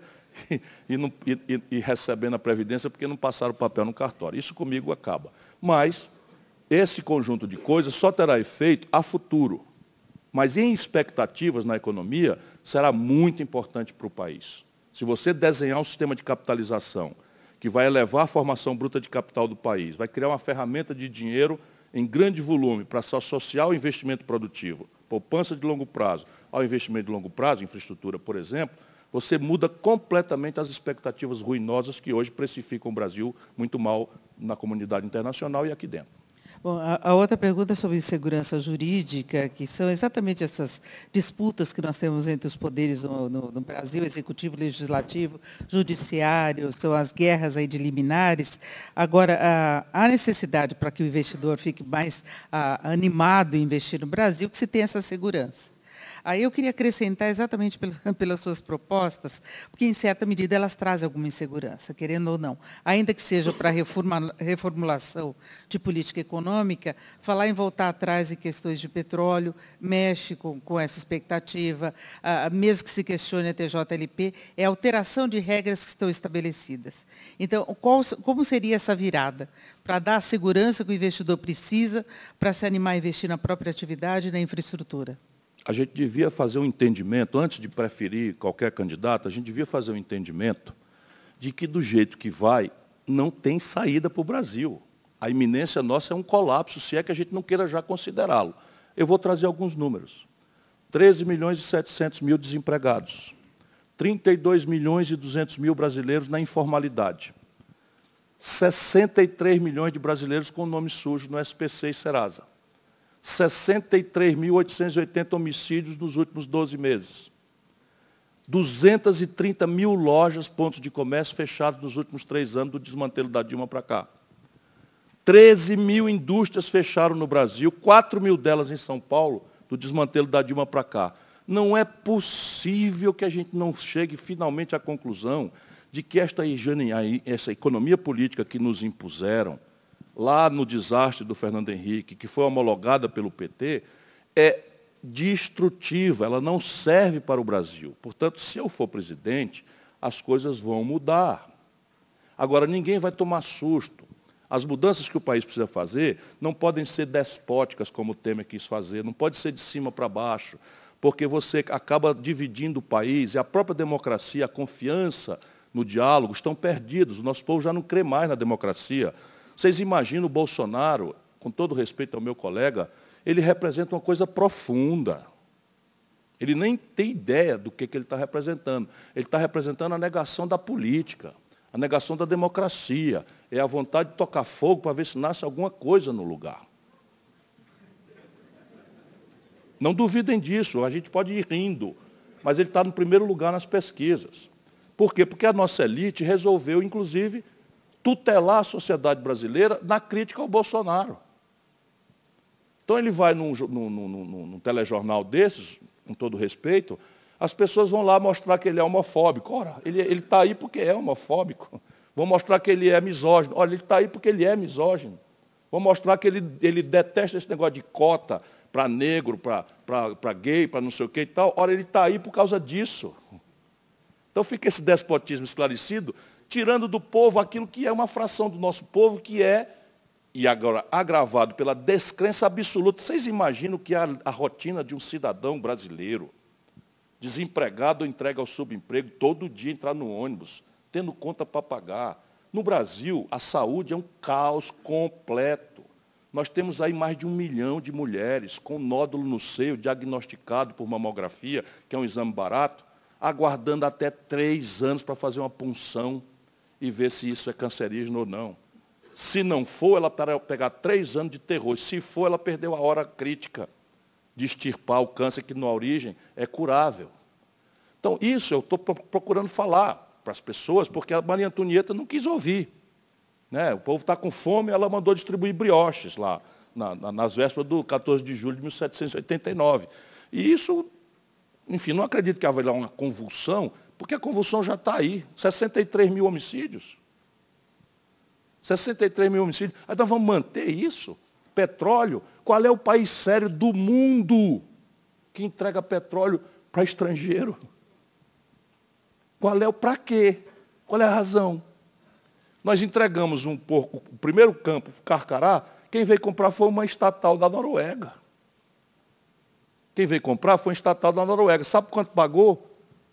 e recebendo a previdência porque não passaram o papel no cartório. Isso comigo acaba. Mas esse conjunto de coisas só terá efeito a futuro. Mas em expectativas na economia, será muito importante para o país. Se você desenhar um sistema de capitalização que vai elevar a formação bruta de capital do país, vai criar uma ferramenta de dinheiro em grande volume para se associar ao investimento produtivo, poupança de longo prazo, ao investimento de longo prazo, infraestrutura, por exemplo, você muda completamente as expectativas ruinosas que hoje precificam o Brasil muito mal na comunidade internacional e aqui dentro. Bom, a outra pergunta é sobre insegurança jurídica, que são exatamente essas disputas que nós temos entre os poderes no Brasil, executivo, legislativo, judiciário, são as guerras aí de liminares. Agora, há necessidade para que o investidor fique mais animado em investir no Brasil, que se tenha essa segurança. Aí eu queria acrescentar exatamente pelas suas propostas, porque, em certa medida, elas trazem alguma insegurança, querendo ou não. Ainda que seja para reformulação de política econômica, falar em voltar atrás em questões de petróleo mexe com essa expectativa, mesmo que se questione a TJLP, é alteração de regras que estão estabelecidas. Então, como seria essa virada? Para dar a segurança que o investidor precisa para se animar a investir na própria atividade e na infraestrutura. A gente devia fazer um entendimento, antes de preferir qualquer candidato, a gente devia fazer um entendimento de que, do jeito que vai, não tem saída para o Brasil. A iminência nossa é um colapso, se é que a gente não queira já considerá-lo. Eu vou trazer alguns números. 13 milhões e 700 mil desempregados, 32 milhões e 200 mil brasileiros na informalidade, 63 milhões de brasileiros com nome sujo no SPC e Serasa, 63.880 homicídios nos últimos 12 meses. 230 mil lojas, pontos de comércio fechados nos últimos 3 anos, do desmantelo da Dilma para cá. 13 mil indústrias fecharam no Brasil, 4 mil delas em São Paulo, do desmantelo da Dilma para cá. Não é possível que a gente não chegue finalmente à conclusão de que essa economia política que nos impuseram, lá no desastre do Fernando Henrique, que foi homologada pelo PT, é destrutiva, ela não serve para o Brasil. Portanto, se eu for presidente, as coisas vão mudar. Agora, ninguém vai tomar susto. As mudanças que o país precisa fazer não podem ser despóticas, como o Temer quis fazer, não pode ser de cima para baixo, porque você acaba dividindo o país e a própria democracia, a confiança no diálogo estão perdidos. O nosso povo já não crê mais na democracia. Vocês imaginam o Bolsonaro, com todo respeito ao meu colega, ele representa uma coisa profunda. Ele nem tem ideia do que ele está representando. Ele está representando a negação da política, a negação da democracia. É a vontade de tocar fogo para ver se nasce alguma coisa no lugar. Não duvidem disso, a gente pode ir rindo, mas ele está no primeiro lugar nas pesquisas. Por quê? Porque a nossa elite resolveu, inclusive, tutelar a sociedade brasileira na crítica ao Bolsonaro. Então, ele vai num telejornal desses, com todo respeito, as pessoas vão lá mostrar que ele é homofóbico. Ora, ele está aí porque é homofóbico. Vão mostrar que ele é misógino. Olha, ele está aí porque ele é misógino. Vão mostrar que ele detesta esse negócio de cota para negro, para gay, para não sei o que e tal. Ora, ele está aí por causa disso. Então, fica esse despotismo esclarecido, tirando do povo aquilo que é uma fração do nosso povo, que é, e agora agravado pela descrença absoluta. Vocês imaginam que a rotina de um cidadão brasileiro, desempregado ou entregue ao subemprego, todo dia entrar no ônibus, tendo conta para pagar. No Brasil, a saúde é um caos completo. Nós temos aí mais de 1 milhão de mulheres com nódulo no seio, diagnosticado por mamografia, que é um exame barato, aguardando até 3 anos para fazer uma punção e ver se isso é cancerígeno ou não. Se não for, ela vai pegar 3 anos de terror. Se for, ela perdeu a hora crítica de extirpar o câncer, que na origem é curável. Então, isso eu estou procurando falar para as pessoas, porque a Maria Antonieta não quis ouvir. Né? O povo está com fome, ela mandou distribuir brioches lá, nas vésperas do 14 de julho de 1789. E isso, enfim, não acredito que haverá uma convulsão, porque a convulsão já está aí. 63 mil homicídios. 63 mil homicídios. Aí nós vamos manter isso? Petróleo? Qual é o país sério do mundo que entrega petróleo para estrangeiro? Para quê? Qual é a razão? Nós entregamos o primeiro campo, Carcará, quem veio comprar foi uma estatal da Noruega. Quem veio comprar foi uma estatal da Noruega. Sabe quanto pagou?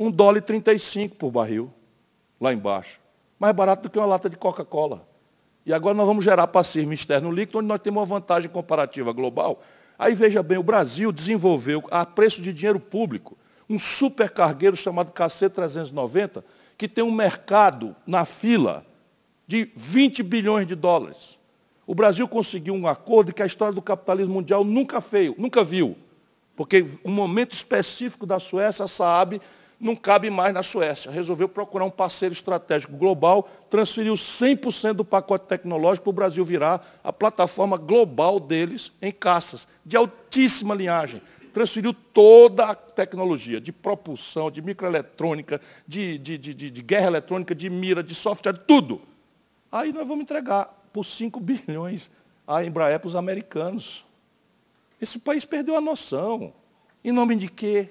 $1,35 por barril, lá embaixo. Mais barato do que uma lata de Coca-Cola. E agora nós vamos gerar passivo externo líquido, onde nós temos uma vantagem comparativa global. Aí, veja bem, o Brasil desenvolveu, a preço de dinheiro público, um supercargueiro chamado KC-390, que tem um mercado na fila de 20 bilhões de dólares. O Brasil conseguiu um acordo que a história do capitalismo mundial nunca viu. Porque um momento específico da Suécia, a Saab não cabe mais na Suécia. Resolveu procurar um parceiro estratégico global, transferiu 100% do pacote tecnológico para o Brasil virar a plataforma global deles em caças, de altíssima linhagem. Transferiu toda a tecnologia de propulsão, de microeletrônica, de guerra eletrônica, de mira, de software, tudo. Aí nós vamos entregar por 5 bilhões a Embraer para os americanos. Esse país perdeu a noção. Em nome de quê?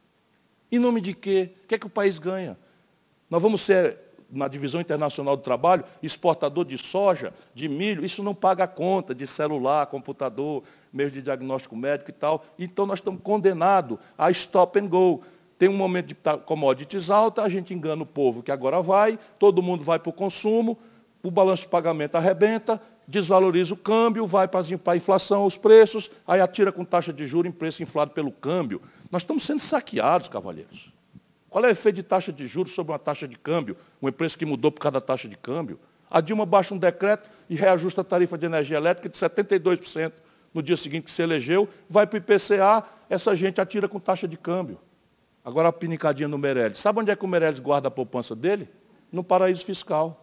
Em nome de quê? O que é que o país ganha? Nós vamos ser, na divisão internacional do trabalho, exportador de soja, de milho, isso não paga a conta de celular, computador, meio de diagnóstico médico e tal. Então, nós estamos condenados a stop and go. Tem um momento de commodities alta, a gente engana o povo que agora vai, todo mundo vai para o consumo, o balanço de pagamento arrebenta, desvaloriza o câmbio, vai para a inflação, os preços, aí atira com taxa de juros em preço inflado pelo câmbio. Nós estamos sendo saqueados, cavalheiros. Qual é o efeito de taxa de juros sobre uma taxa de câmbio, um preço que mudou por causa da taxa de câmbio? A Dilma baixa um decreto e reajusta a tarifa de energia elétrica de 72% no dia seguinte que se elegeu, vai para o IPCA, essa gente atira com taxa de câmbio. Agora a pinicadinha no Meirelles. Sabe onde é que o Meirelles guarda a poupança dele? No paraíso fiscal.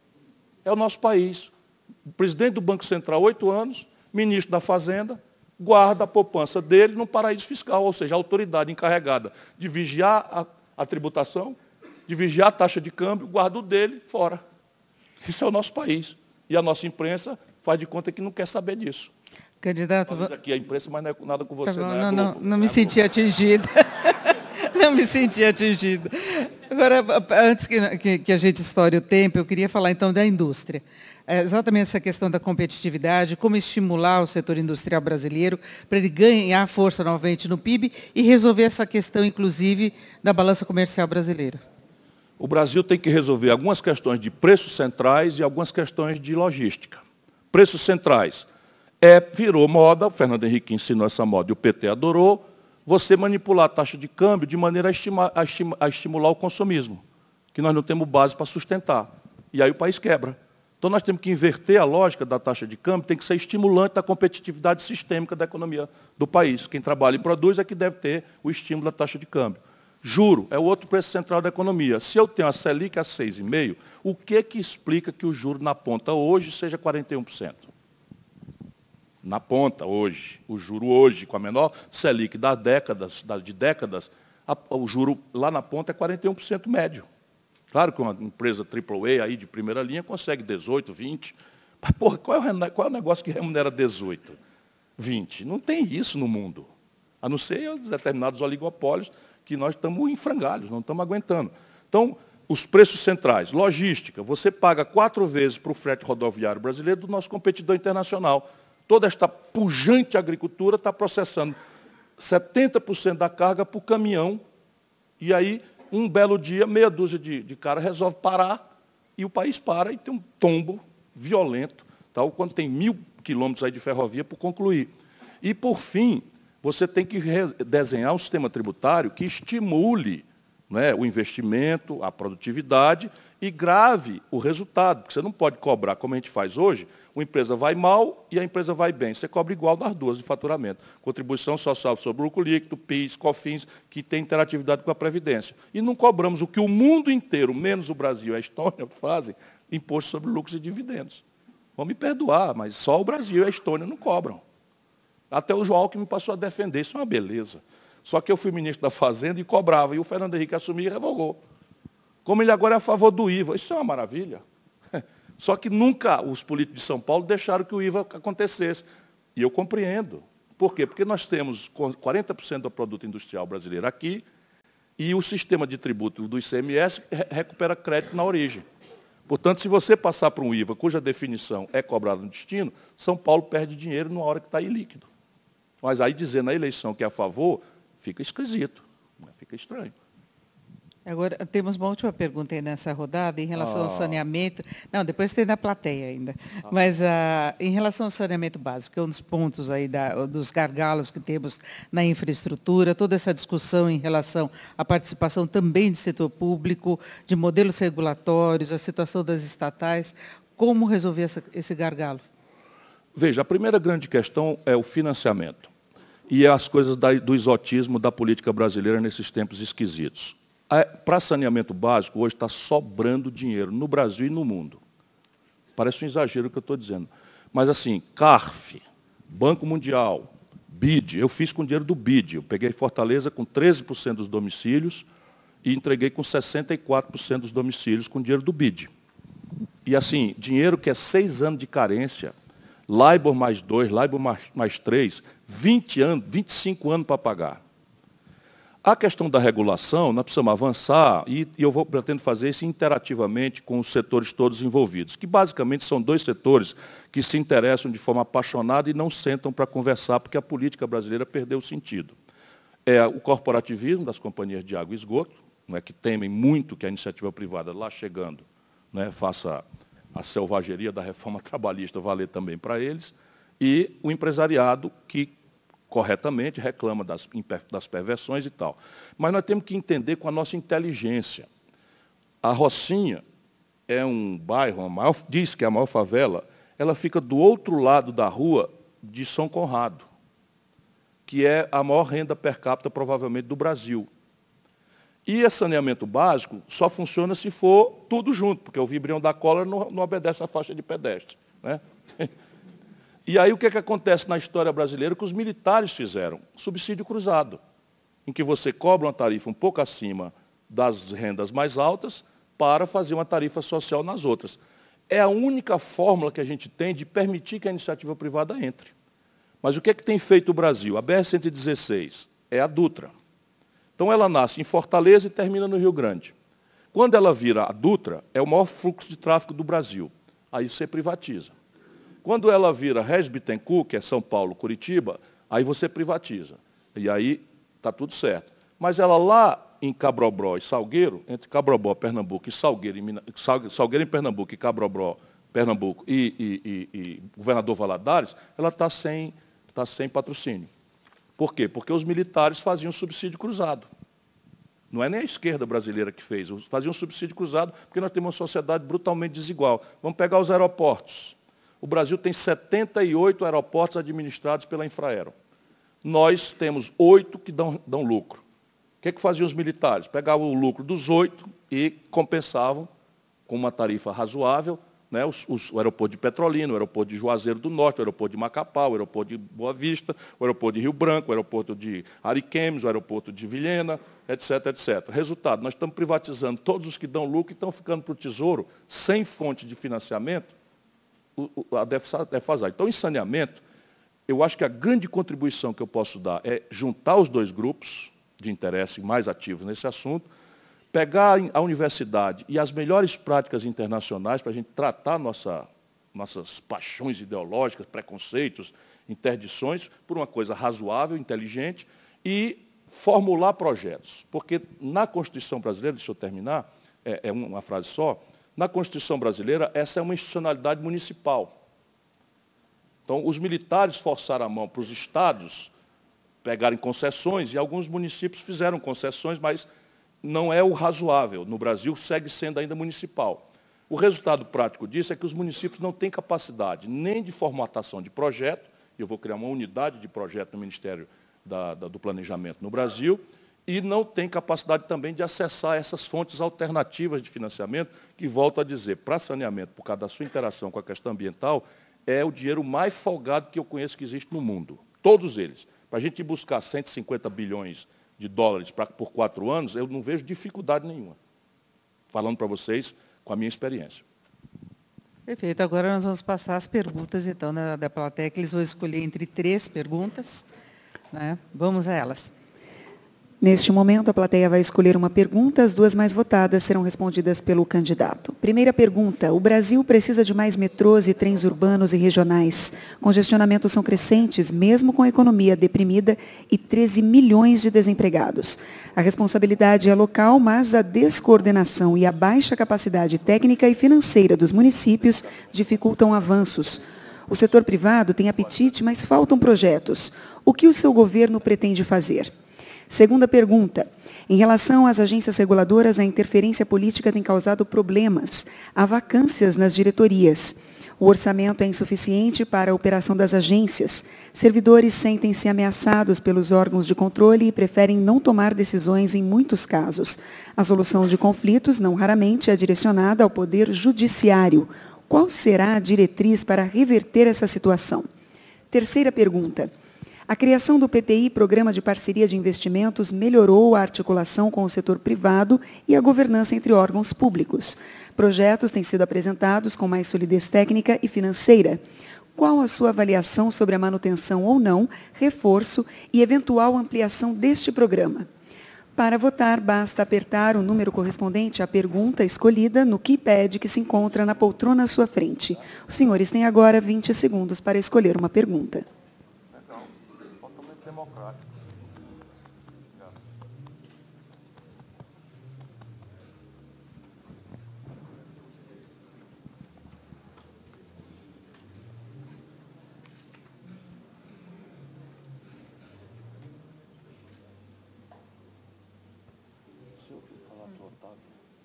É o nosso país. O presidente do Banco Central, 8 anos, ministro da Fazenda, guarda a poupança dele no paraíso fiscal, ou seja, a autoridade encarregada de vigiar a tributação, de vigiar a taxa de câmbio, guarda o dele fora. Isso é o nosso país. E a nossa imprensa faz de conta que não quer saber disso. Candidato... Aqui a imprensa, mas não é nada com você. Tá, não me senti atingida. Não me senti atingida. Agora, antes que a gente estoure o tempo, eu queria falar então da indústria. Exatamente essa questão da competitividade, como estimular o setor industrial brasileiro para ele ganhar força novamente no PIB e resolver essa questão, inclusive, da balança comercial brasileira. O Brasil tem que resolver algumas questões de preços centrais e algumas questões de logística. Preços centrais. Virou moda, o Fernando Henrique ensinou essa moda e o PT adorou, você manipular a taxa de câmbio de maneira a estimular o consumismo, que nós não temos base para sustentar. E aí o país quebra. Então, nós temos que inverter a lógica da taxa de câmbio, tem que ser estimulante da competitividade sistêmica da economia do país. Quem trabalha e produz é que deve ter o estímulo da taxa de câmbio. Juro é o outro preço central da economia. Se eu tenho a Selic a 6,5%, o que explica que o juro na ponta hoje seja 41%? Na ponta, hoje. O juro hoje, com a menor Selic de décadas, o juro lá na ponta é 41% médio. Claro que uma empresa AAA aí de primeira linha consegue 18%, 20%. Mas, porra, qual é o negócio que remunera 18%, 20%? Não tem isso no mundo. A não ser determinados oligopólios que nós estamos em frangalhos, não estamos aguentando. Então, os preços centrais. Logística. Você paga 4 vezes para o frete rodoviário brasileiro do nosso competidor internacional. Toda esta pujante agricultura está processando 70% da carga por caminhão. E aí, Um belo dia, meia dúzia de caras resolve parar, e o país para e tem um tombo violento, tal, quando tem 1.000 quilômetros aí de ferrovia por concluir. E, por fim, você tem que desenhar um sistema tributário que estimule, né, o investimento, a produtividade e grave o resultado, porque você não pode cobrar, como a gente faz hoje, uma empresa vai mal e a empresa vai bem. Você cobra igual nas duas de faturamento. Contribuição social sobre o lucro líquido, PIS, COFINS, que tem interatividade com a Previdência. E não cobramos o que o mundo inteiro, menos o Brasil e a Estônia, fazem, imposto sobre lucros e dividendos. Vão me perdoar, mas só o Brasil e a Estônia não cobram. Até o João Alckmin passou a defender, isso é uma beleza. Só que eu fui ministro da Fazenda e cobrava, e o Fernando Henrique assumiu e revogou. Como ele agora é a favor do IVA, isso é uma maravilha. Só que nunca os políticos de São Paulo deixaram que o IVA acontecesse. E eu compreendo. Por quê? Porque nós temos 40% do produto industrial brasileiro aqui e o sistema de tributo do ICMS recupera crédito na origem. Portanto, se você passar por um IVA cuja definição é cobrada no destino, São Paulo perde dinheiro numa hora que está ilíquido. Mas aí dizer na eleição que é a favor, fica esquisito, fica estranho. Agora, temos uma última pergunta aí nessa rodada, em relação ao saneamento. Não, depois tem da plateia ainda. Mas em relação ao saneamento básico, que é um dos pontos aí dos gargalos que temos na infraestrutura, toda essa discussão em relação à participação também do setor público, de modelos regulatórios, a situação das estatais, como resolver esse gargalo? Veja, a primeira grande questão é o financiamento. E as coisas do exotismo da política brasileira nesses tempos esquisitos. Para saneamento básico, hoje está sobrando dinheiro no Brasil e no mundo. Parece um exagero o que eu estou dizendo. Mas, assim, CARF, Banco Mundial, BID, eu fiz com dinheiro do BID. Eu peguei Fortaleza com 13% dos domicílios e entreguei com 64% dos domicílios com dinheiro do BID. E, assim, dinheiro que é 6 anos de carência, LIBOR mais 2, LIBOR mais 3, 20 anos, 25 anos para pagar. A questão da regulação, nós precisamos avançar, e eu pretendo fazer isso interativamente com os setores todos envolvidos, que basicamente são 2 setores que se interessam de forma apaixonada e não sentam para conversar, porque a política brasileira perdeu o sentido. É o corporativismo das companhias de água e esgoto, não é, que temem muito que a iniciativa privada, lá chegando, né, faça a selvageria da reforma trabalhista valer também para eles, e o empresariado que corretamente reclama das perversões e tal. Mas nós temos que entender com a nossa inteligência. A Rocinha é um bairro, diz que é a maior favela, ela fica do outro lado da rua de São Conrado, que é a maior renda per capita, provavelmente, do Brasil. E esse saneamento básico só funciona se for tudo junto, porque o vibrião da cólera não obedece à faixa de pedestre, né? E aí o que acontece na história brasileira? Que os militares fizeram subsídio cruzado, em que você cobra uma tarifa um pouco acima das rendas mais altas para fazer uma tarifa social nas outras. É a única fórmula que a gente tem de permitir que a iniciativa privada entre. Mas o que tem feito o Brasil? A BR-116 é a Dutra. Então ela nasce em Fortaleza e termina no Rio Grande. Quando ela vira a Dutra, é o maior fluxo de tráfego do Brasil. Aí você privatiza. Quando ela vira Regis Bittencourt, que é São Paulo, Curitiba, aí você privatiza. E aí está tudo certo. Mas ela lá em Cabrobró e Salgueiro, entre Cabrobró, Pernambuco e Salgueiro em Pernambuco e Cabrobró, Pernambuco e Governador Valadares, ela está sem patrocínio. Por quê? Porque os militares faziam subsídio cruzado. Não é nem a esquerda brasileira que fez, faziam subsídio cruzado porque nós temos uma sociedade brutalmente desigual. Vamos pegar os aeroportos. O Brasil tem 78 aeroportos administrados pela Infraero. Nós temos 8 que dão lucro. O que faziam os militares? Pegavam o lucro dos 8 e compensavam com uma tarifa razoável, né, o aeroporto de Petrolina, o aeroporto de Juazeiro do Norte, o aeroporto de Macapá, o aeroporto de Boa Vista, o aeroporto de Rio Branco, o aeroporto de Ariquemes, o aeroporto de Vilhena, etc, etc. Resultado, nós estamos privatizando todos os que dão lucro e estão ficando para o Tesouro sem fonte de financiamento, a defasagem. Então, em saneamento, eu acho que a grande contribuição que eu posso dar é juntar os 2 grupos de interesse mais ativos nesse assunto, pegar a universidade e as melhores práticas internacionais para a gente tratar nossas paixões ideológicas, preconceitos, interdições, por uma coisa razoável, inteligente, e formular projetos, porque na Constituição brasileira, deixa eu terminar, é uma frase só, na Constituição brasileira, essa é uma institucionalidade municipal. Então, os militares forçaram a mão para os estados pegarem concessões, e alguns municípios fizeram concessões, mas não é o razoável. No Brasil, segue sendo ainda municipal. O resultado prático disso é que os municípios não têm capacidade nem de formatação de projeto, eu vou criar uma unidade de projeto no Ministério do Planejamento no Brasil, e não tem capacidade também de acessar essas fontes alternativas de financiamento, que, volto a dizer, para saneamento, por causa da sua interação com a questão ambiental, é o dinheiro mais folgado que eu conheço que existe no mundo. Todos eles. Para a gente buscar 150 bilhões de dólares por 4 anos, eu não vejo dificuldade nenhuma. Falando para vocês com a minha experiência. Perfeito. Agora nós vamos passar as perguntas, então, da plateia, que eles vão escolher entre 3 perguntas. Né? Vamos a elas. Neste momento, a plateia vai escolher uma pergunta, as 2 mais votadas serão respondidas pelo candidato. Primeira pergunta: o Brasil precisa de mais metrôs e trens urbanos e regionais. Congestionamentos são crescentes, mesmo com a economia deprimida e 13 milhões de desempregados. A responsabilidade é local, mas a descoordenação e a baixa capacidade técnica e financeira dos municípios dificultam avanços. O setor privado tem apetite, mas faltam projetos. O que o seu governo pretende fazer? Segunda pergunta: em relação às agências reguladoras, a interferência política tem causado problemas. Há vacâncias nas diretorias. O orçamento é insuficiente para a operação das agências. Servidores sentem-se ameaçados pelos órgãos de controle e preferem não tomar decisões em muitos casos. A solução de conflitos, não raramente, é direcionada ao Poder Judiciário. Qual será a diretriz para reverter essa situação? Terceira pergunta: a criação do PPI, Programa de Parceria de Investimentos, melhorou a articulação com o setor privado e a governança entre órgãos públicos. Projetos têm sido apresentados com mais solidez técnica e financeira. Qual a sua avaliação sobre a manutenção ou não, reforço e eventual ampliação deste programa? Para votar, basta apertar o número correspondente à pergunta escolhida no keypad que se encontra na poltrona à sua frente. Os senhores têm agora 20 segundos para escolher uma pergunta. Democrático. Se eu falar para o Otávio.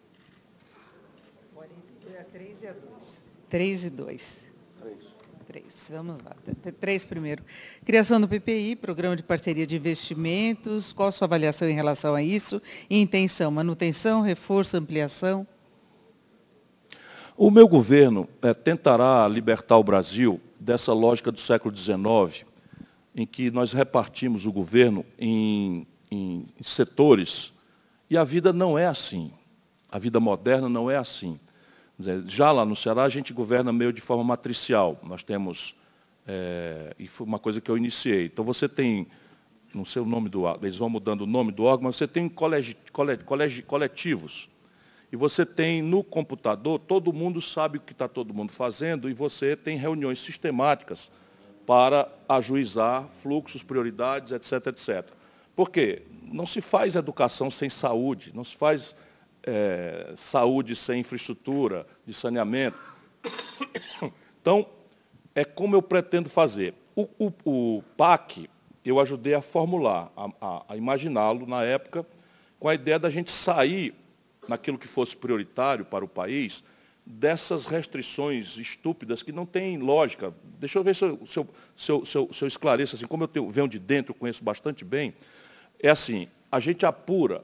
3 e 2. 3 e 2. 3. Vamos lá. 3 primeiro. Criação do PPI, Programa de Parceria de Investimentos. Qual a sua avaliação em relação a isso? E intenção, manutenção, reforço, ampliação? O meu governo tentará libertar o Brasil dessa lógica do século XIX, em que nós repartimos o governo em setores, e a vida não é assim. A vida moderna não é assim. Já lá no Ceará, a gente governa meio de forma matricial. Nós temos, e foi uma coisa que eu iniciei. Então, você tem, não sei o nome do órgão, eles vão mudando o nome do órgão, mas você tem coletivos. E você tem no computador, todo mundo sabe o que está todo mundo fazendo, e você tem reuniões sistemáticas para ajuizar fluxos, prioridades, etc., etc. Por quê? Não se faz educação sem saúde, não se faz saúde sem infraestrutura, de saneamento. Então, é como eu pretendo fazer. O PAC, eu ajudei a formular, a imaginá-lo na época, com a ideia da gente sair, naquilo que fosse prioritário para o país, dessas restrições estúpidas que não têm lógica. Deixa eu ver se eu esclareço, assim, como eu venho de dentro, eu conheço bastante bem, é assim, a gente apura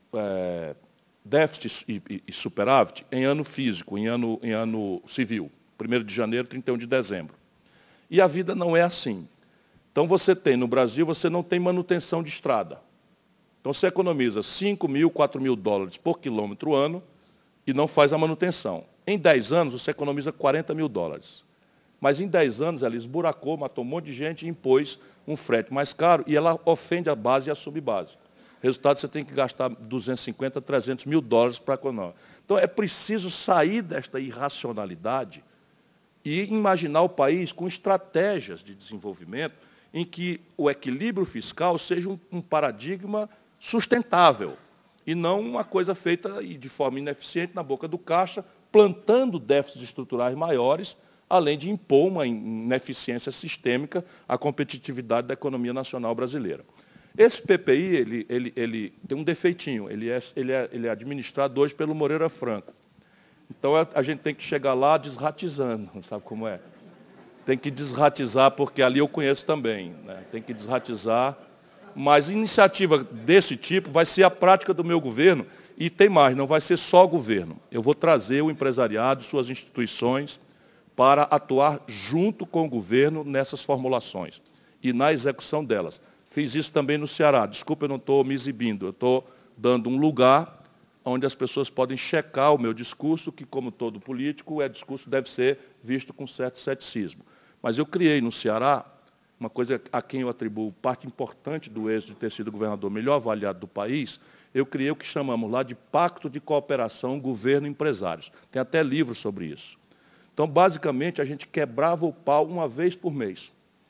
déficit e superávit em ano físico, em ano civil, 1º de janeiro, 31 de dezembro. E a vida não é assim. Então, você tem, no Brasil, você não tem manutenção de estrada. Então, você economiza 5 mil, 4 mil dólares por quilômetro ano e não faz a manutenção. Em 10 anos, você economiza 40 mil dólares. Mas em 10 anos, ela esburacou, matou um monte de gente e impôs um frete mais caro e ela ofende a base e a subbase. Resultado, você tem que gastar 250, 300 mil dólares para economizar. Então, é preciso sair desta irracionalidade e imaginar o país com estratégias de desenvolvimento em que o equilíbrio fiscal seja um paradigma sustentável, e não uma coisa feita de forma ineficiente na boca do caixa, plantando déficits estruturais maiores, além de impor uma ineficiência sistêmica à competitividade da economia nacional brasileira. Esse PPI ele tem um defeitinho, ele é administrado hoje pelo Moreira Franco. Então, a gente tem que chegar lá desratizando, sabe como é? Tem que desratizar, porque ali eu conheço também, né? Tem que desratizar. Mas iniciativa desse tipo vai ser a prática do meu governo, e tem mais, não vai ser só governo. Eu vou trazer o empresariado, suas instituições, para atuar junto com o governo nessas formulações e na execução delas. Fiz isso também no Ceará. Desculpa, eu não estou me exibindo, eu estou dando um lugar onde as pessoas podem checar o meu discurso, que, como todo político, o discurso deve ser visto com certo ceticismo. Mas eu criei no Ceará uma coisa a quem eu atribuo parte importante do êxito de ter sido o governador melhor avaliado do país. Eu criei o que chamamos lá de Pacto de Cooperação Governo-Empresários. Tem até livro sobre isso. Então, basicamente, a gente quebrava o pau uma vez por mês.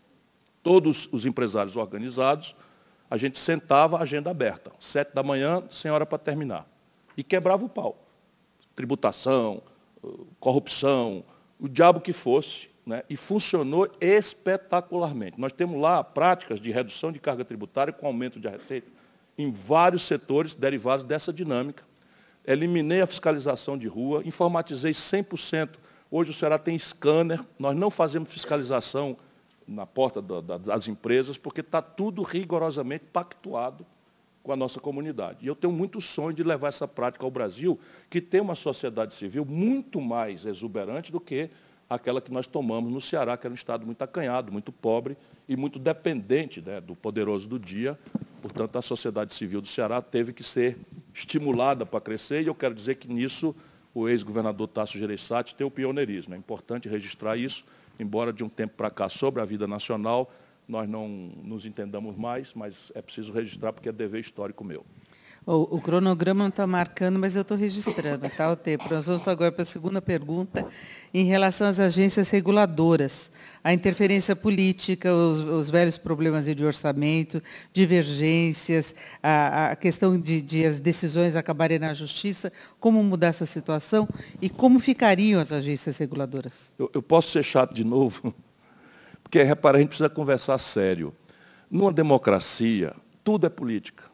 Todos os empresários organizados, a gente sentava, agenda aberta, 7 da manhã, sem hora para terminar. E quebrava o pau. Tributação, corrupção, o diabo que fosse, né? E funcionou espetacularmente. Nós temos lá práticas de redução de carga tributária com aumento de receita em vários setores derivados dessa dinâmica. Eliminei a fiscalização de rua, informatizei 100%. Hoje o Ceará tem scanner, nós não fazemos fiscalização na porta das empresas, porque está tudo rigorosamente pactuado com a nossa comunidade. E eu tenho muito sonho de levar essa prática ao Brasil, que tem uma sociedade civil muito mais exuberante do que aquela que nós tomamos no Ceará, que era um estado muito acanhado, muito pobre e muito dependente, né, do poderoso do dia. Portanto, a sociedade civil do Ceará teve que ser estimulada para crescer, e eu quero dizer que nisso o ex-governador Tasso Gereissati tem o pioneirismo. É importante registrar isso, embora de um tempo para cá, sobre a vida nacional, nós não nos entendamos mais, mas é preciso registrar porque é dever histórico meu. O cronograma não está marcando, mas eu estou registrando, tá, o tempo. Nós vamos agora para a segunda pergunta, em relação às agências reguladoras. A interferência política, os velhos problemas de orçamento, divergências, a questão de as decisões acabarem na justiça, como mudar essa situação e como ficariam as agências reguladoras? Eu posso ser chato de novo? Porque, repara, a gente precisa conversar sério. Numa democracia, tudo é política.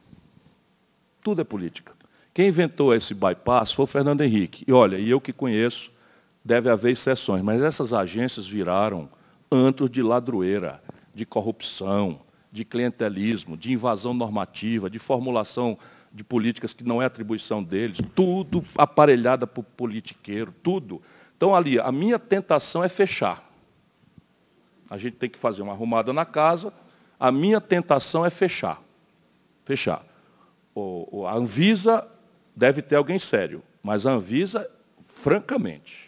Tudo é política. Quem inventou esse bypass foi o Fernando Henrique. E, olha, eu que conheço, deve haver exceções, mas essas agências viraram antros de ladroeira, de corrupção, de clientelismo, de invasão normativa, de formulação de políticas que não é atribuição deles, tudo aparelhada por politiqueiro, tudo. Então, ali, a minha tentação é fechar. A gente tem que fazer uma arrumada na casa, a minha tentação é fechar. Fechar. A Anvisa deve ter alguém sério, mas a Anvisa, francamente,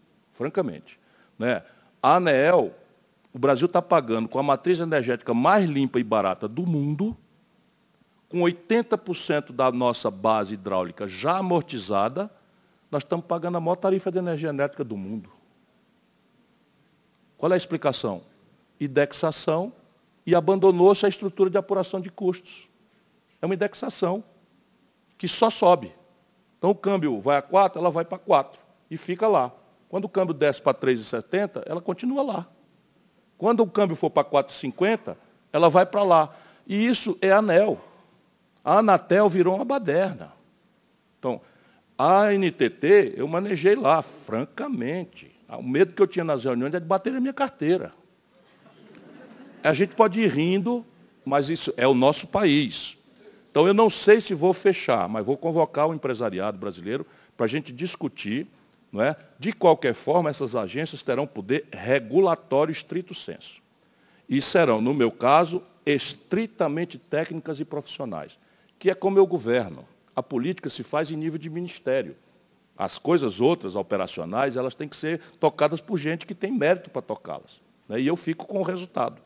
né? A ANEEL, o Brasil está pagando com a matriz energética mais limpa e barata do mundo, com 80% da nossa base hidráulica já amortizada, nós estamos pagando a maior tarifa de energia elétrica do mundo. Qual é a explicação? Indexação, e abandonou-se a estrutura de apuração de custos. É uma indexação que só sobe. Então, o câmbio vai a 4, ela vai para 4 e fica lá. Quando o câmbio desce para 3,70, ela continua lá. Quando o câmbio for para 4,50, ela vai para lá. E isso é a ANEEL. A Anatel virou uma baderna. Então, a NTT, eu manejei lá, francamente. O medo que eu tinha nas reuniões é de bater na minha carteira. A gente pode ir rindo, mas isso é o nosso país. Então, eu não sei se vou fechar, mas vou convocar o empresariado brasileiro para a gente discutir. Não é? De qualquer forma, essas agências terão poder regulatório estrito sensu. E serão, no meu caso, estritamente técnicas e profissionais, que é como eu governo. A política se faz em nível de ministério. As coisas outras, operacionais, elas têm que ser tocadas por gente que tem mérito para tocá-las. Né? E eu fico com o resultado.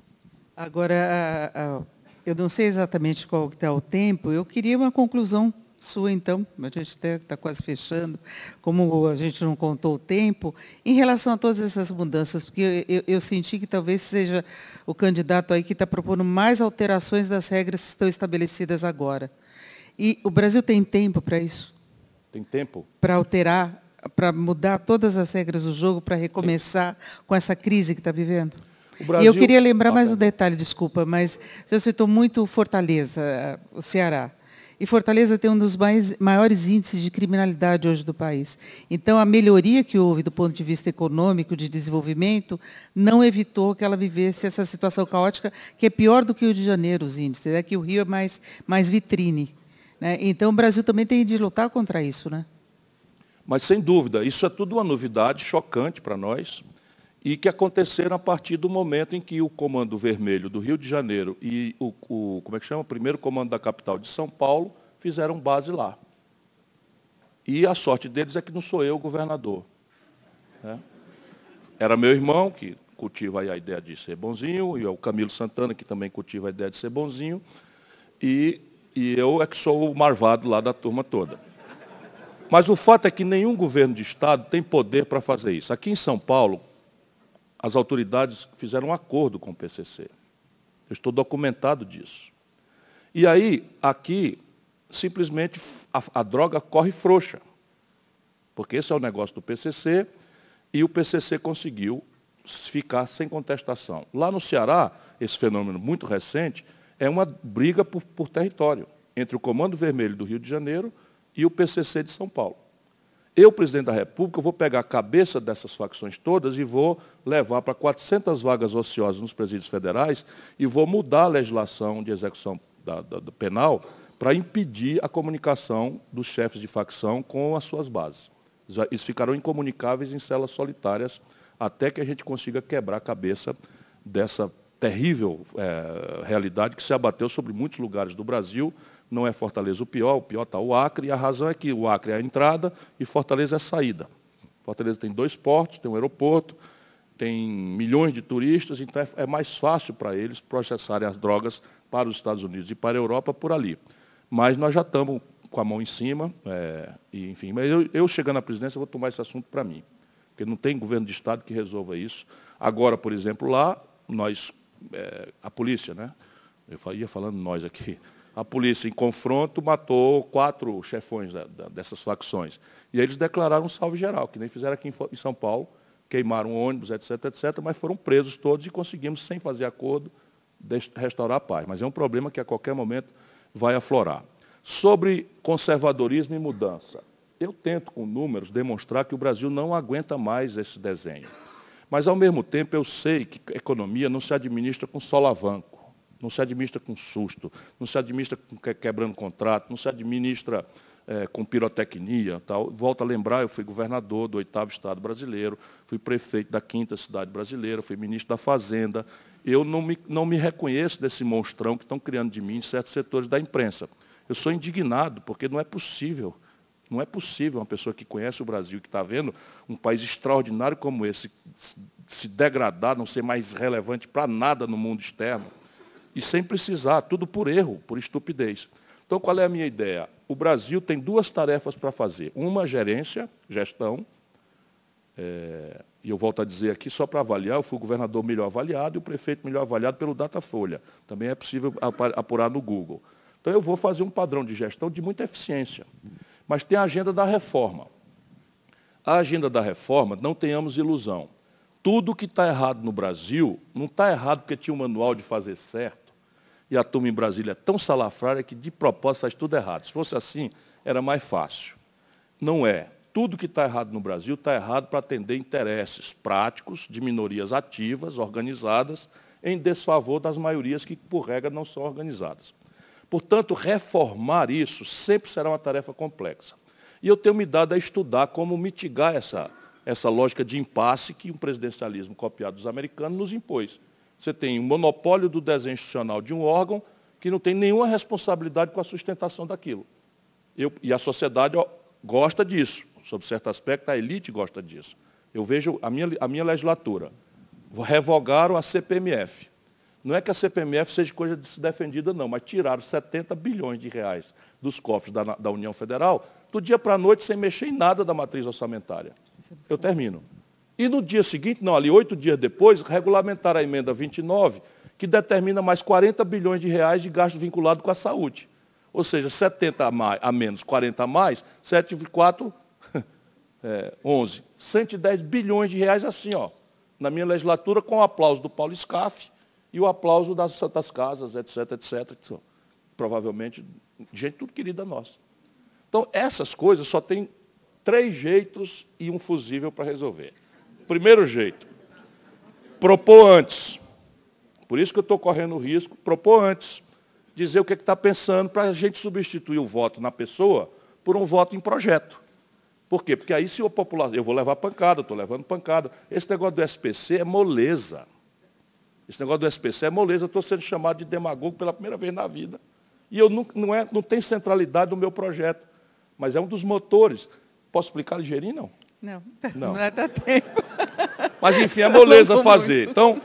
Agora, eu não sei exatamente qual que está o tempo, eu queria uma conclusão Sua, então, a gente até está quase fechando, como a gente não contou o tempo, em relação a todas essas mudanças, porque eu senti que talvez seja o candidato aí que está propondo mais alterações das regras que estão estabelecidas agora. E o Brasil tem tempo para isso? Tem tempo? Para alterar, para mudar todas as regras do jogo, para recomeçar com essa crise que está vivendo? Brasil... E eu queria lembrar mais um detalhe, desculpa, mas você citou muito Fortaleza, o Ceará. E Fortaleza tem um dos maiores índices de criminalidade hoje do país. Então, a melhoria que houve do ponto de vista econômico, de desenvolvimento, não evitou que ela vivesse essa situação caótica, que é pior do que o Rio de Janeiro, os índices. É que o Rio é mais vitrine. Né? Então, o Brasil também tem de lutar contra isso. Né? Mas, sem dúvida, isso é tudo uma novidade chocante para nós, e que aconteceram a partir do momento em que o Comando Vermelho do Rio de Janeiro e como é que chama? O primeiro comando da capital de São Paulo fizeram base lá. E a sorte deles é que não sou eu o governador. Né? Era meu irmão, que cultiva aí a ideia de ser bonzinho, e o Camilo Santana, que também cultiva a ideia de ser bonzinho, e eu é que sou o marvado lá da turma toda. Mas o fato é que nenhum governo de Estado tem poder para fazer isso. Aqui em São Paulo, as autoridades fizeram um acordo com o PCC. Eu estou documentado disso. E aí, aqui, simplesmente, a droga corre frouxa. Porque esse é o negócio do PCC, e o PCC conseguiu ficar sem contestação. Lá no Ceará, esse fenômeno muito recente, é uma briga por território, entre o Comando Vermelho do Rio de Janeiro e o PCC de São Paulo. Eu, presidente da República, vou pegar a cabeça dessas facções todas e vou levar para 400 vagas ociosas nos presídios federais e vou mudar a legislação de execução do penal para impedir a comunicação dos chefes de facção com as suas bases. Eles ficarão incomunicáveis em celas solitárias até que a gente consiga quebrar a cabeça dessa terrível realidade que se abateu sobre muitos lugares do Brasil. Não é Fortaleza o pior está o Acre, e a razão é que o Acre é a entrada e Fortaleza é a saída. Fortaleza tem 2 portos, tem um aeroporto, tem milhões de turistas, então é mais fácil para eles processarem as drogas para os Estados Unidos e para a Europa por ali. Mas nós já estamos com a mão em cima, e, enfim, mas eu chegando à presidência, eu vou tomar esse assunto para mim, porque não tem governo de Estado que resolva isso. Agora, por exemplo, lá, a polícia, né? Eu ia falando nós aqui, a polícia, em confronto, matou 4 chefões dessas facções. E eles declararam um salve geral, que nem fizeram aqui em São Paulo, queimaram ônibus, etc., mas foram presos todos e conseguimos, sem fazer acordo, restaurar a paz. Mas é um problema que a qualquer momento vai aflorar. Sobre conservadorismo e mudança, eu tento, com números, demonstrar que o Brasil não aguenta mais esse desenho. Mas, ao mesmo tempo, eu sei que a economia não se administra com solavanco. Não se administra com susto, não se administra quebrando contrato, não se administra com pirotecnia. Tal. Volto a lembrar, eu fui governador do 8º Estado brasileiro, fui prefeito da 5ª cidade brasileira, fui ministro da Fazenda. Eu não me reconheço desse monstrão que estão criando de mim em certos setores da imprensa. Eu sou indignado, porque não é possível. Não é possível uma pessoa que conhece o Brasil, que está vendo um país extraordinário como esse, se degradar, não ser mais relevante para nada no mundo externo, e sem precisar, tudo por erro, por estupidez. Então, qual é a minha ideia? O Brasil tem 2 tarefas para fazer. Uma, gerência, gestão, e eu volto a dizer aqui, só para avaliar, eu fui o governador melhor avaliado e o prefeito melhor avaliado pelo Datafolha. Também é possível apurar no Google. Então, eu vou fazer um padrão de gestão de muita eficiência. Mas tem a agenda da reforma. A agenda da reforma, não tenhamos ilusão. Tudo que está errado no Brasil, não está errado porque tinha um manual de fazer certo, e a turma em Brasília é tão salafrária que, de propósito, faz tudo errado. Se fosse assim, era mais fácil. Não é. Tudo que está errado no Brasil está errado para atender interesses práticos de minorias ativas, organizadas, em desfavor das maiorias que, por regra, não são organizadas. Portanto, reformar isso sempre será uma tarefa complexa. E eu tenho me dado a estudar como mitigar essa lógica de impasse que um presidencialismo copiado dos americanos nos impôs. Você tem um monopólio do desenho institucional de um órgão que não tem nenhuma responsabilidade com a sustentação daquilo. E a sociedade gosta disso. Sob certo aspecto, a elite gosta disso. Eu vejo a minha legislatura. Revogaram a CPMF. Não é que a CPMF seja coisa de se defendida, não, mas tiraram 70 bilhões de reais dos cofres da União Federal do dia para a noite, sem mexer em nada da matriz orçamentária. Eu termino. E no dia seguinte, não, ali 8 dias depois, regulamentaram a emenda 29, que determina mais 40 bilhões de reais de gasto vinculado com a saúde. Ou seja, 70 a menos, 40 a mais, 7,4, 11. 110 bilhões de reais assim, ó, na minha legislatura, com o aplauso do Paulo Scaff e o aplauso das Santas Casas, etc, etc. Provavelmente, gente tudo querida nossa. Então, essas coisas só tem 3 jeitos e um fusível para resolver. Primeiro jeito, propor antes. Por isso que eu estou correndo o risco, propor antes. Dizer o que está pensando para a gente substituir o voto na pessoa por um voto em projeto. Por quê? Porque aí se a população... Eu vou levar pancada, estou levando pancada. Esse negócio do SPC é moleza. Esse negócio do SPC é moleza. Eu estou sendo chamado de demagogo pela primeira vez na vida. E eu não tem centralidade no meu projeto. Mas é um dos motores. Posso explicar ligeirinho, não? Não é da tempo. Mas, enfim, é moleza fazer. Então,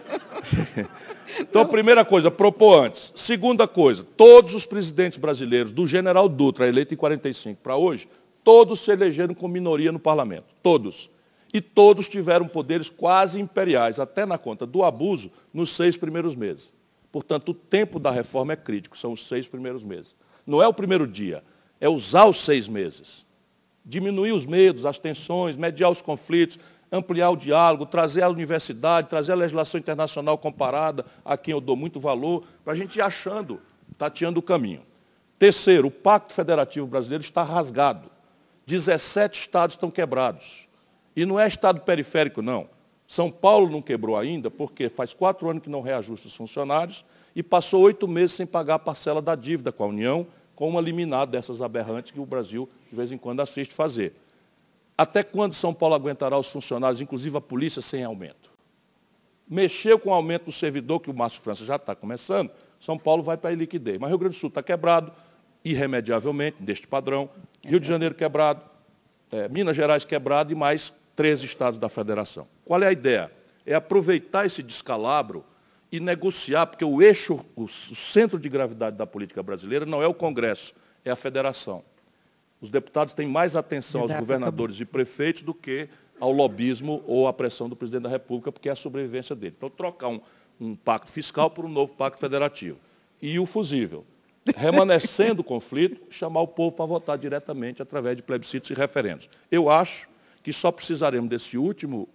a primeira coisa, propor antes. Segunda coisa, todos os presidentes brasileiros, do general Dutra, eleito em 45 para hoje, todos se elegeram com minoria no parlamento. Todos. E todos tiveram poderes quase imperiais, até na conta do abuso, nos 6 primeiros meses. Portanto, o tempo da reforma é crítico, são os 6 primeiros meses. Não é o primeiro dia, é usar os 6 meses. Diminuir os medos, as tensões, mediar os conflitos, ampliar o diálogo, trazer a universidade, trazer a legislação internacional comparada, a quem eu dou muito valor, para a gente ir achando, tateando o caminho. Terceiro, o Pacto Federativo Brasileiro está rasgado. 17 estados estão quebrados. E não é estado periférico, não. São Paulo não quebrou ainda, porque faz 4 anos que não reajusta os funcionários e passou 8 meses sem pagar a parcela da dívida com a União, com uma liminar dessas aberrantes que o Brasil, de vez em quando, assiste fazer. Até quando São Paulo aguentará os funcionários, inclusive a polícia, sem aumento? Mexeu com o aumento do servidor, que o Márcio França já está começando, São Paulo vai para a liquidez. Mas Rio Grande do Sul está quebrado, irremediavelmente, deste padrão. Rio de Janeiro quebrado, Minas Gerais quebrado e mais 13 estados da federação. Qual é a ideia? É aproveitar esse descalabro e negociar, porque o eixo, o centro de gravidade da política brasileira não é o Congresso, é a federação. Os deputados têm mais atenção aos governadores e prefeitos do que ao lobismo ou à pressão do presidente da República, porque é a sobrevivência dele. Então, trocar um pacto fiscal por um novo pacto federativo. E o fusível, remanescendo o conflito, chamar o povo para votar diretamente através de plebiscitos e referendos. Eu acho que só precisaremos desse último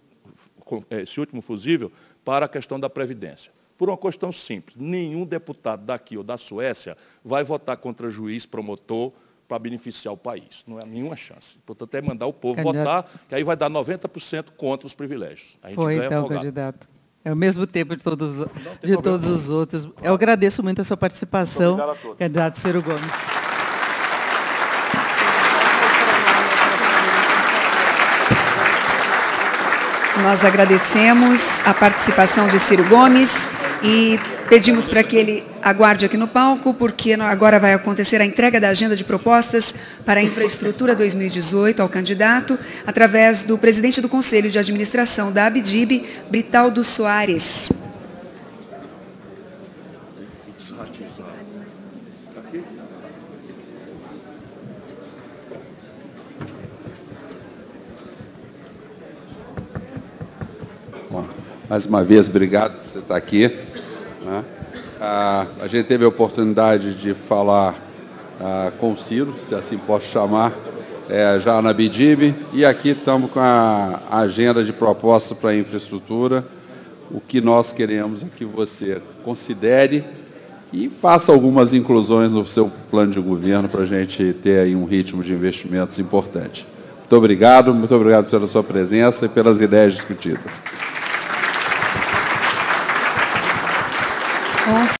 fusível para a questão da Previdência. Por uma questão simples, nenhum deputado daqui ou da Suécia vai votar contra juiz, promotor, para beneficiar o país. Não há nenhuma chance. Portanto, é mandar o povo votar, que aí vai dar 90% contra os privilégios. A gente foi, então, afogado. Candidato. É o mesmo tempo de todos os outros. Eu agradeço muito a sua participação, candidato Ciro Gomes. Nós agradecemos a participação de Ciro Gomes e pedimos para que ele aguarde aqui no palco, porque agora vai acontecer a entrega da agenda de propostas para a infraestrutura 2018 ao candidato, através do presidente do Conselho de Administração da ABDIB, Britaldo Soares. Bom, mais uma vez, obrigado por você estar aqui. Né? A gente teve a oportunidade de falar com o Ciro, se assim posso chamar, já na BIDIB, e aqui estamos com a agenda de propostas para a infraestrutura. O que nós queremos é que você considere e faça algumas inclusões no seu plano de governo para a gente ter aí um ritmo de investimentos importante. Muito obrigado pela sua presença e pelas ideias discutidas.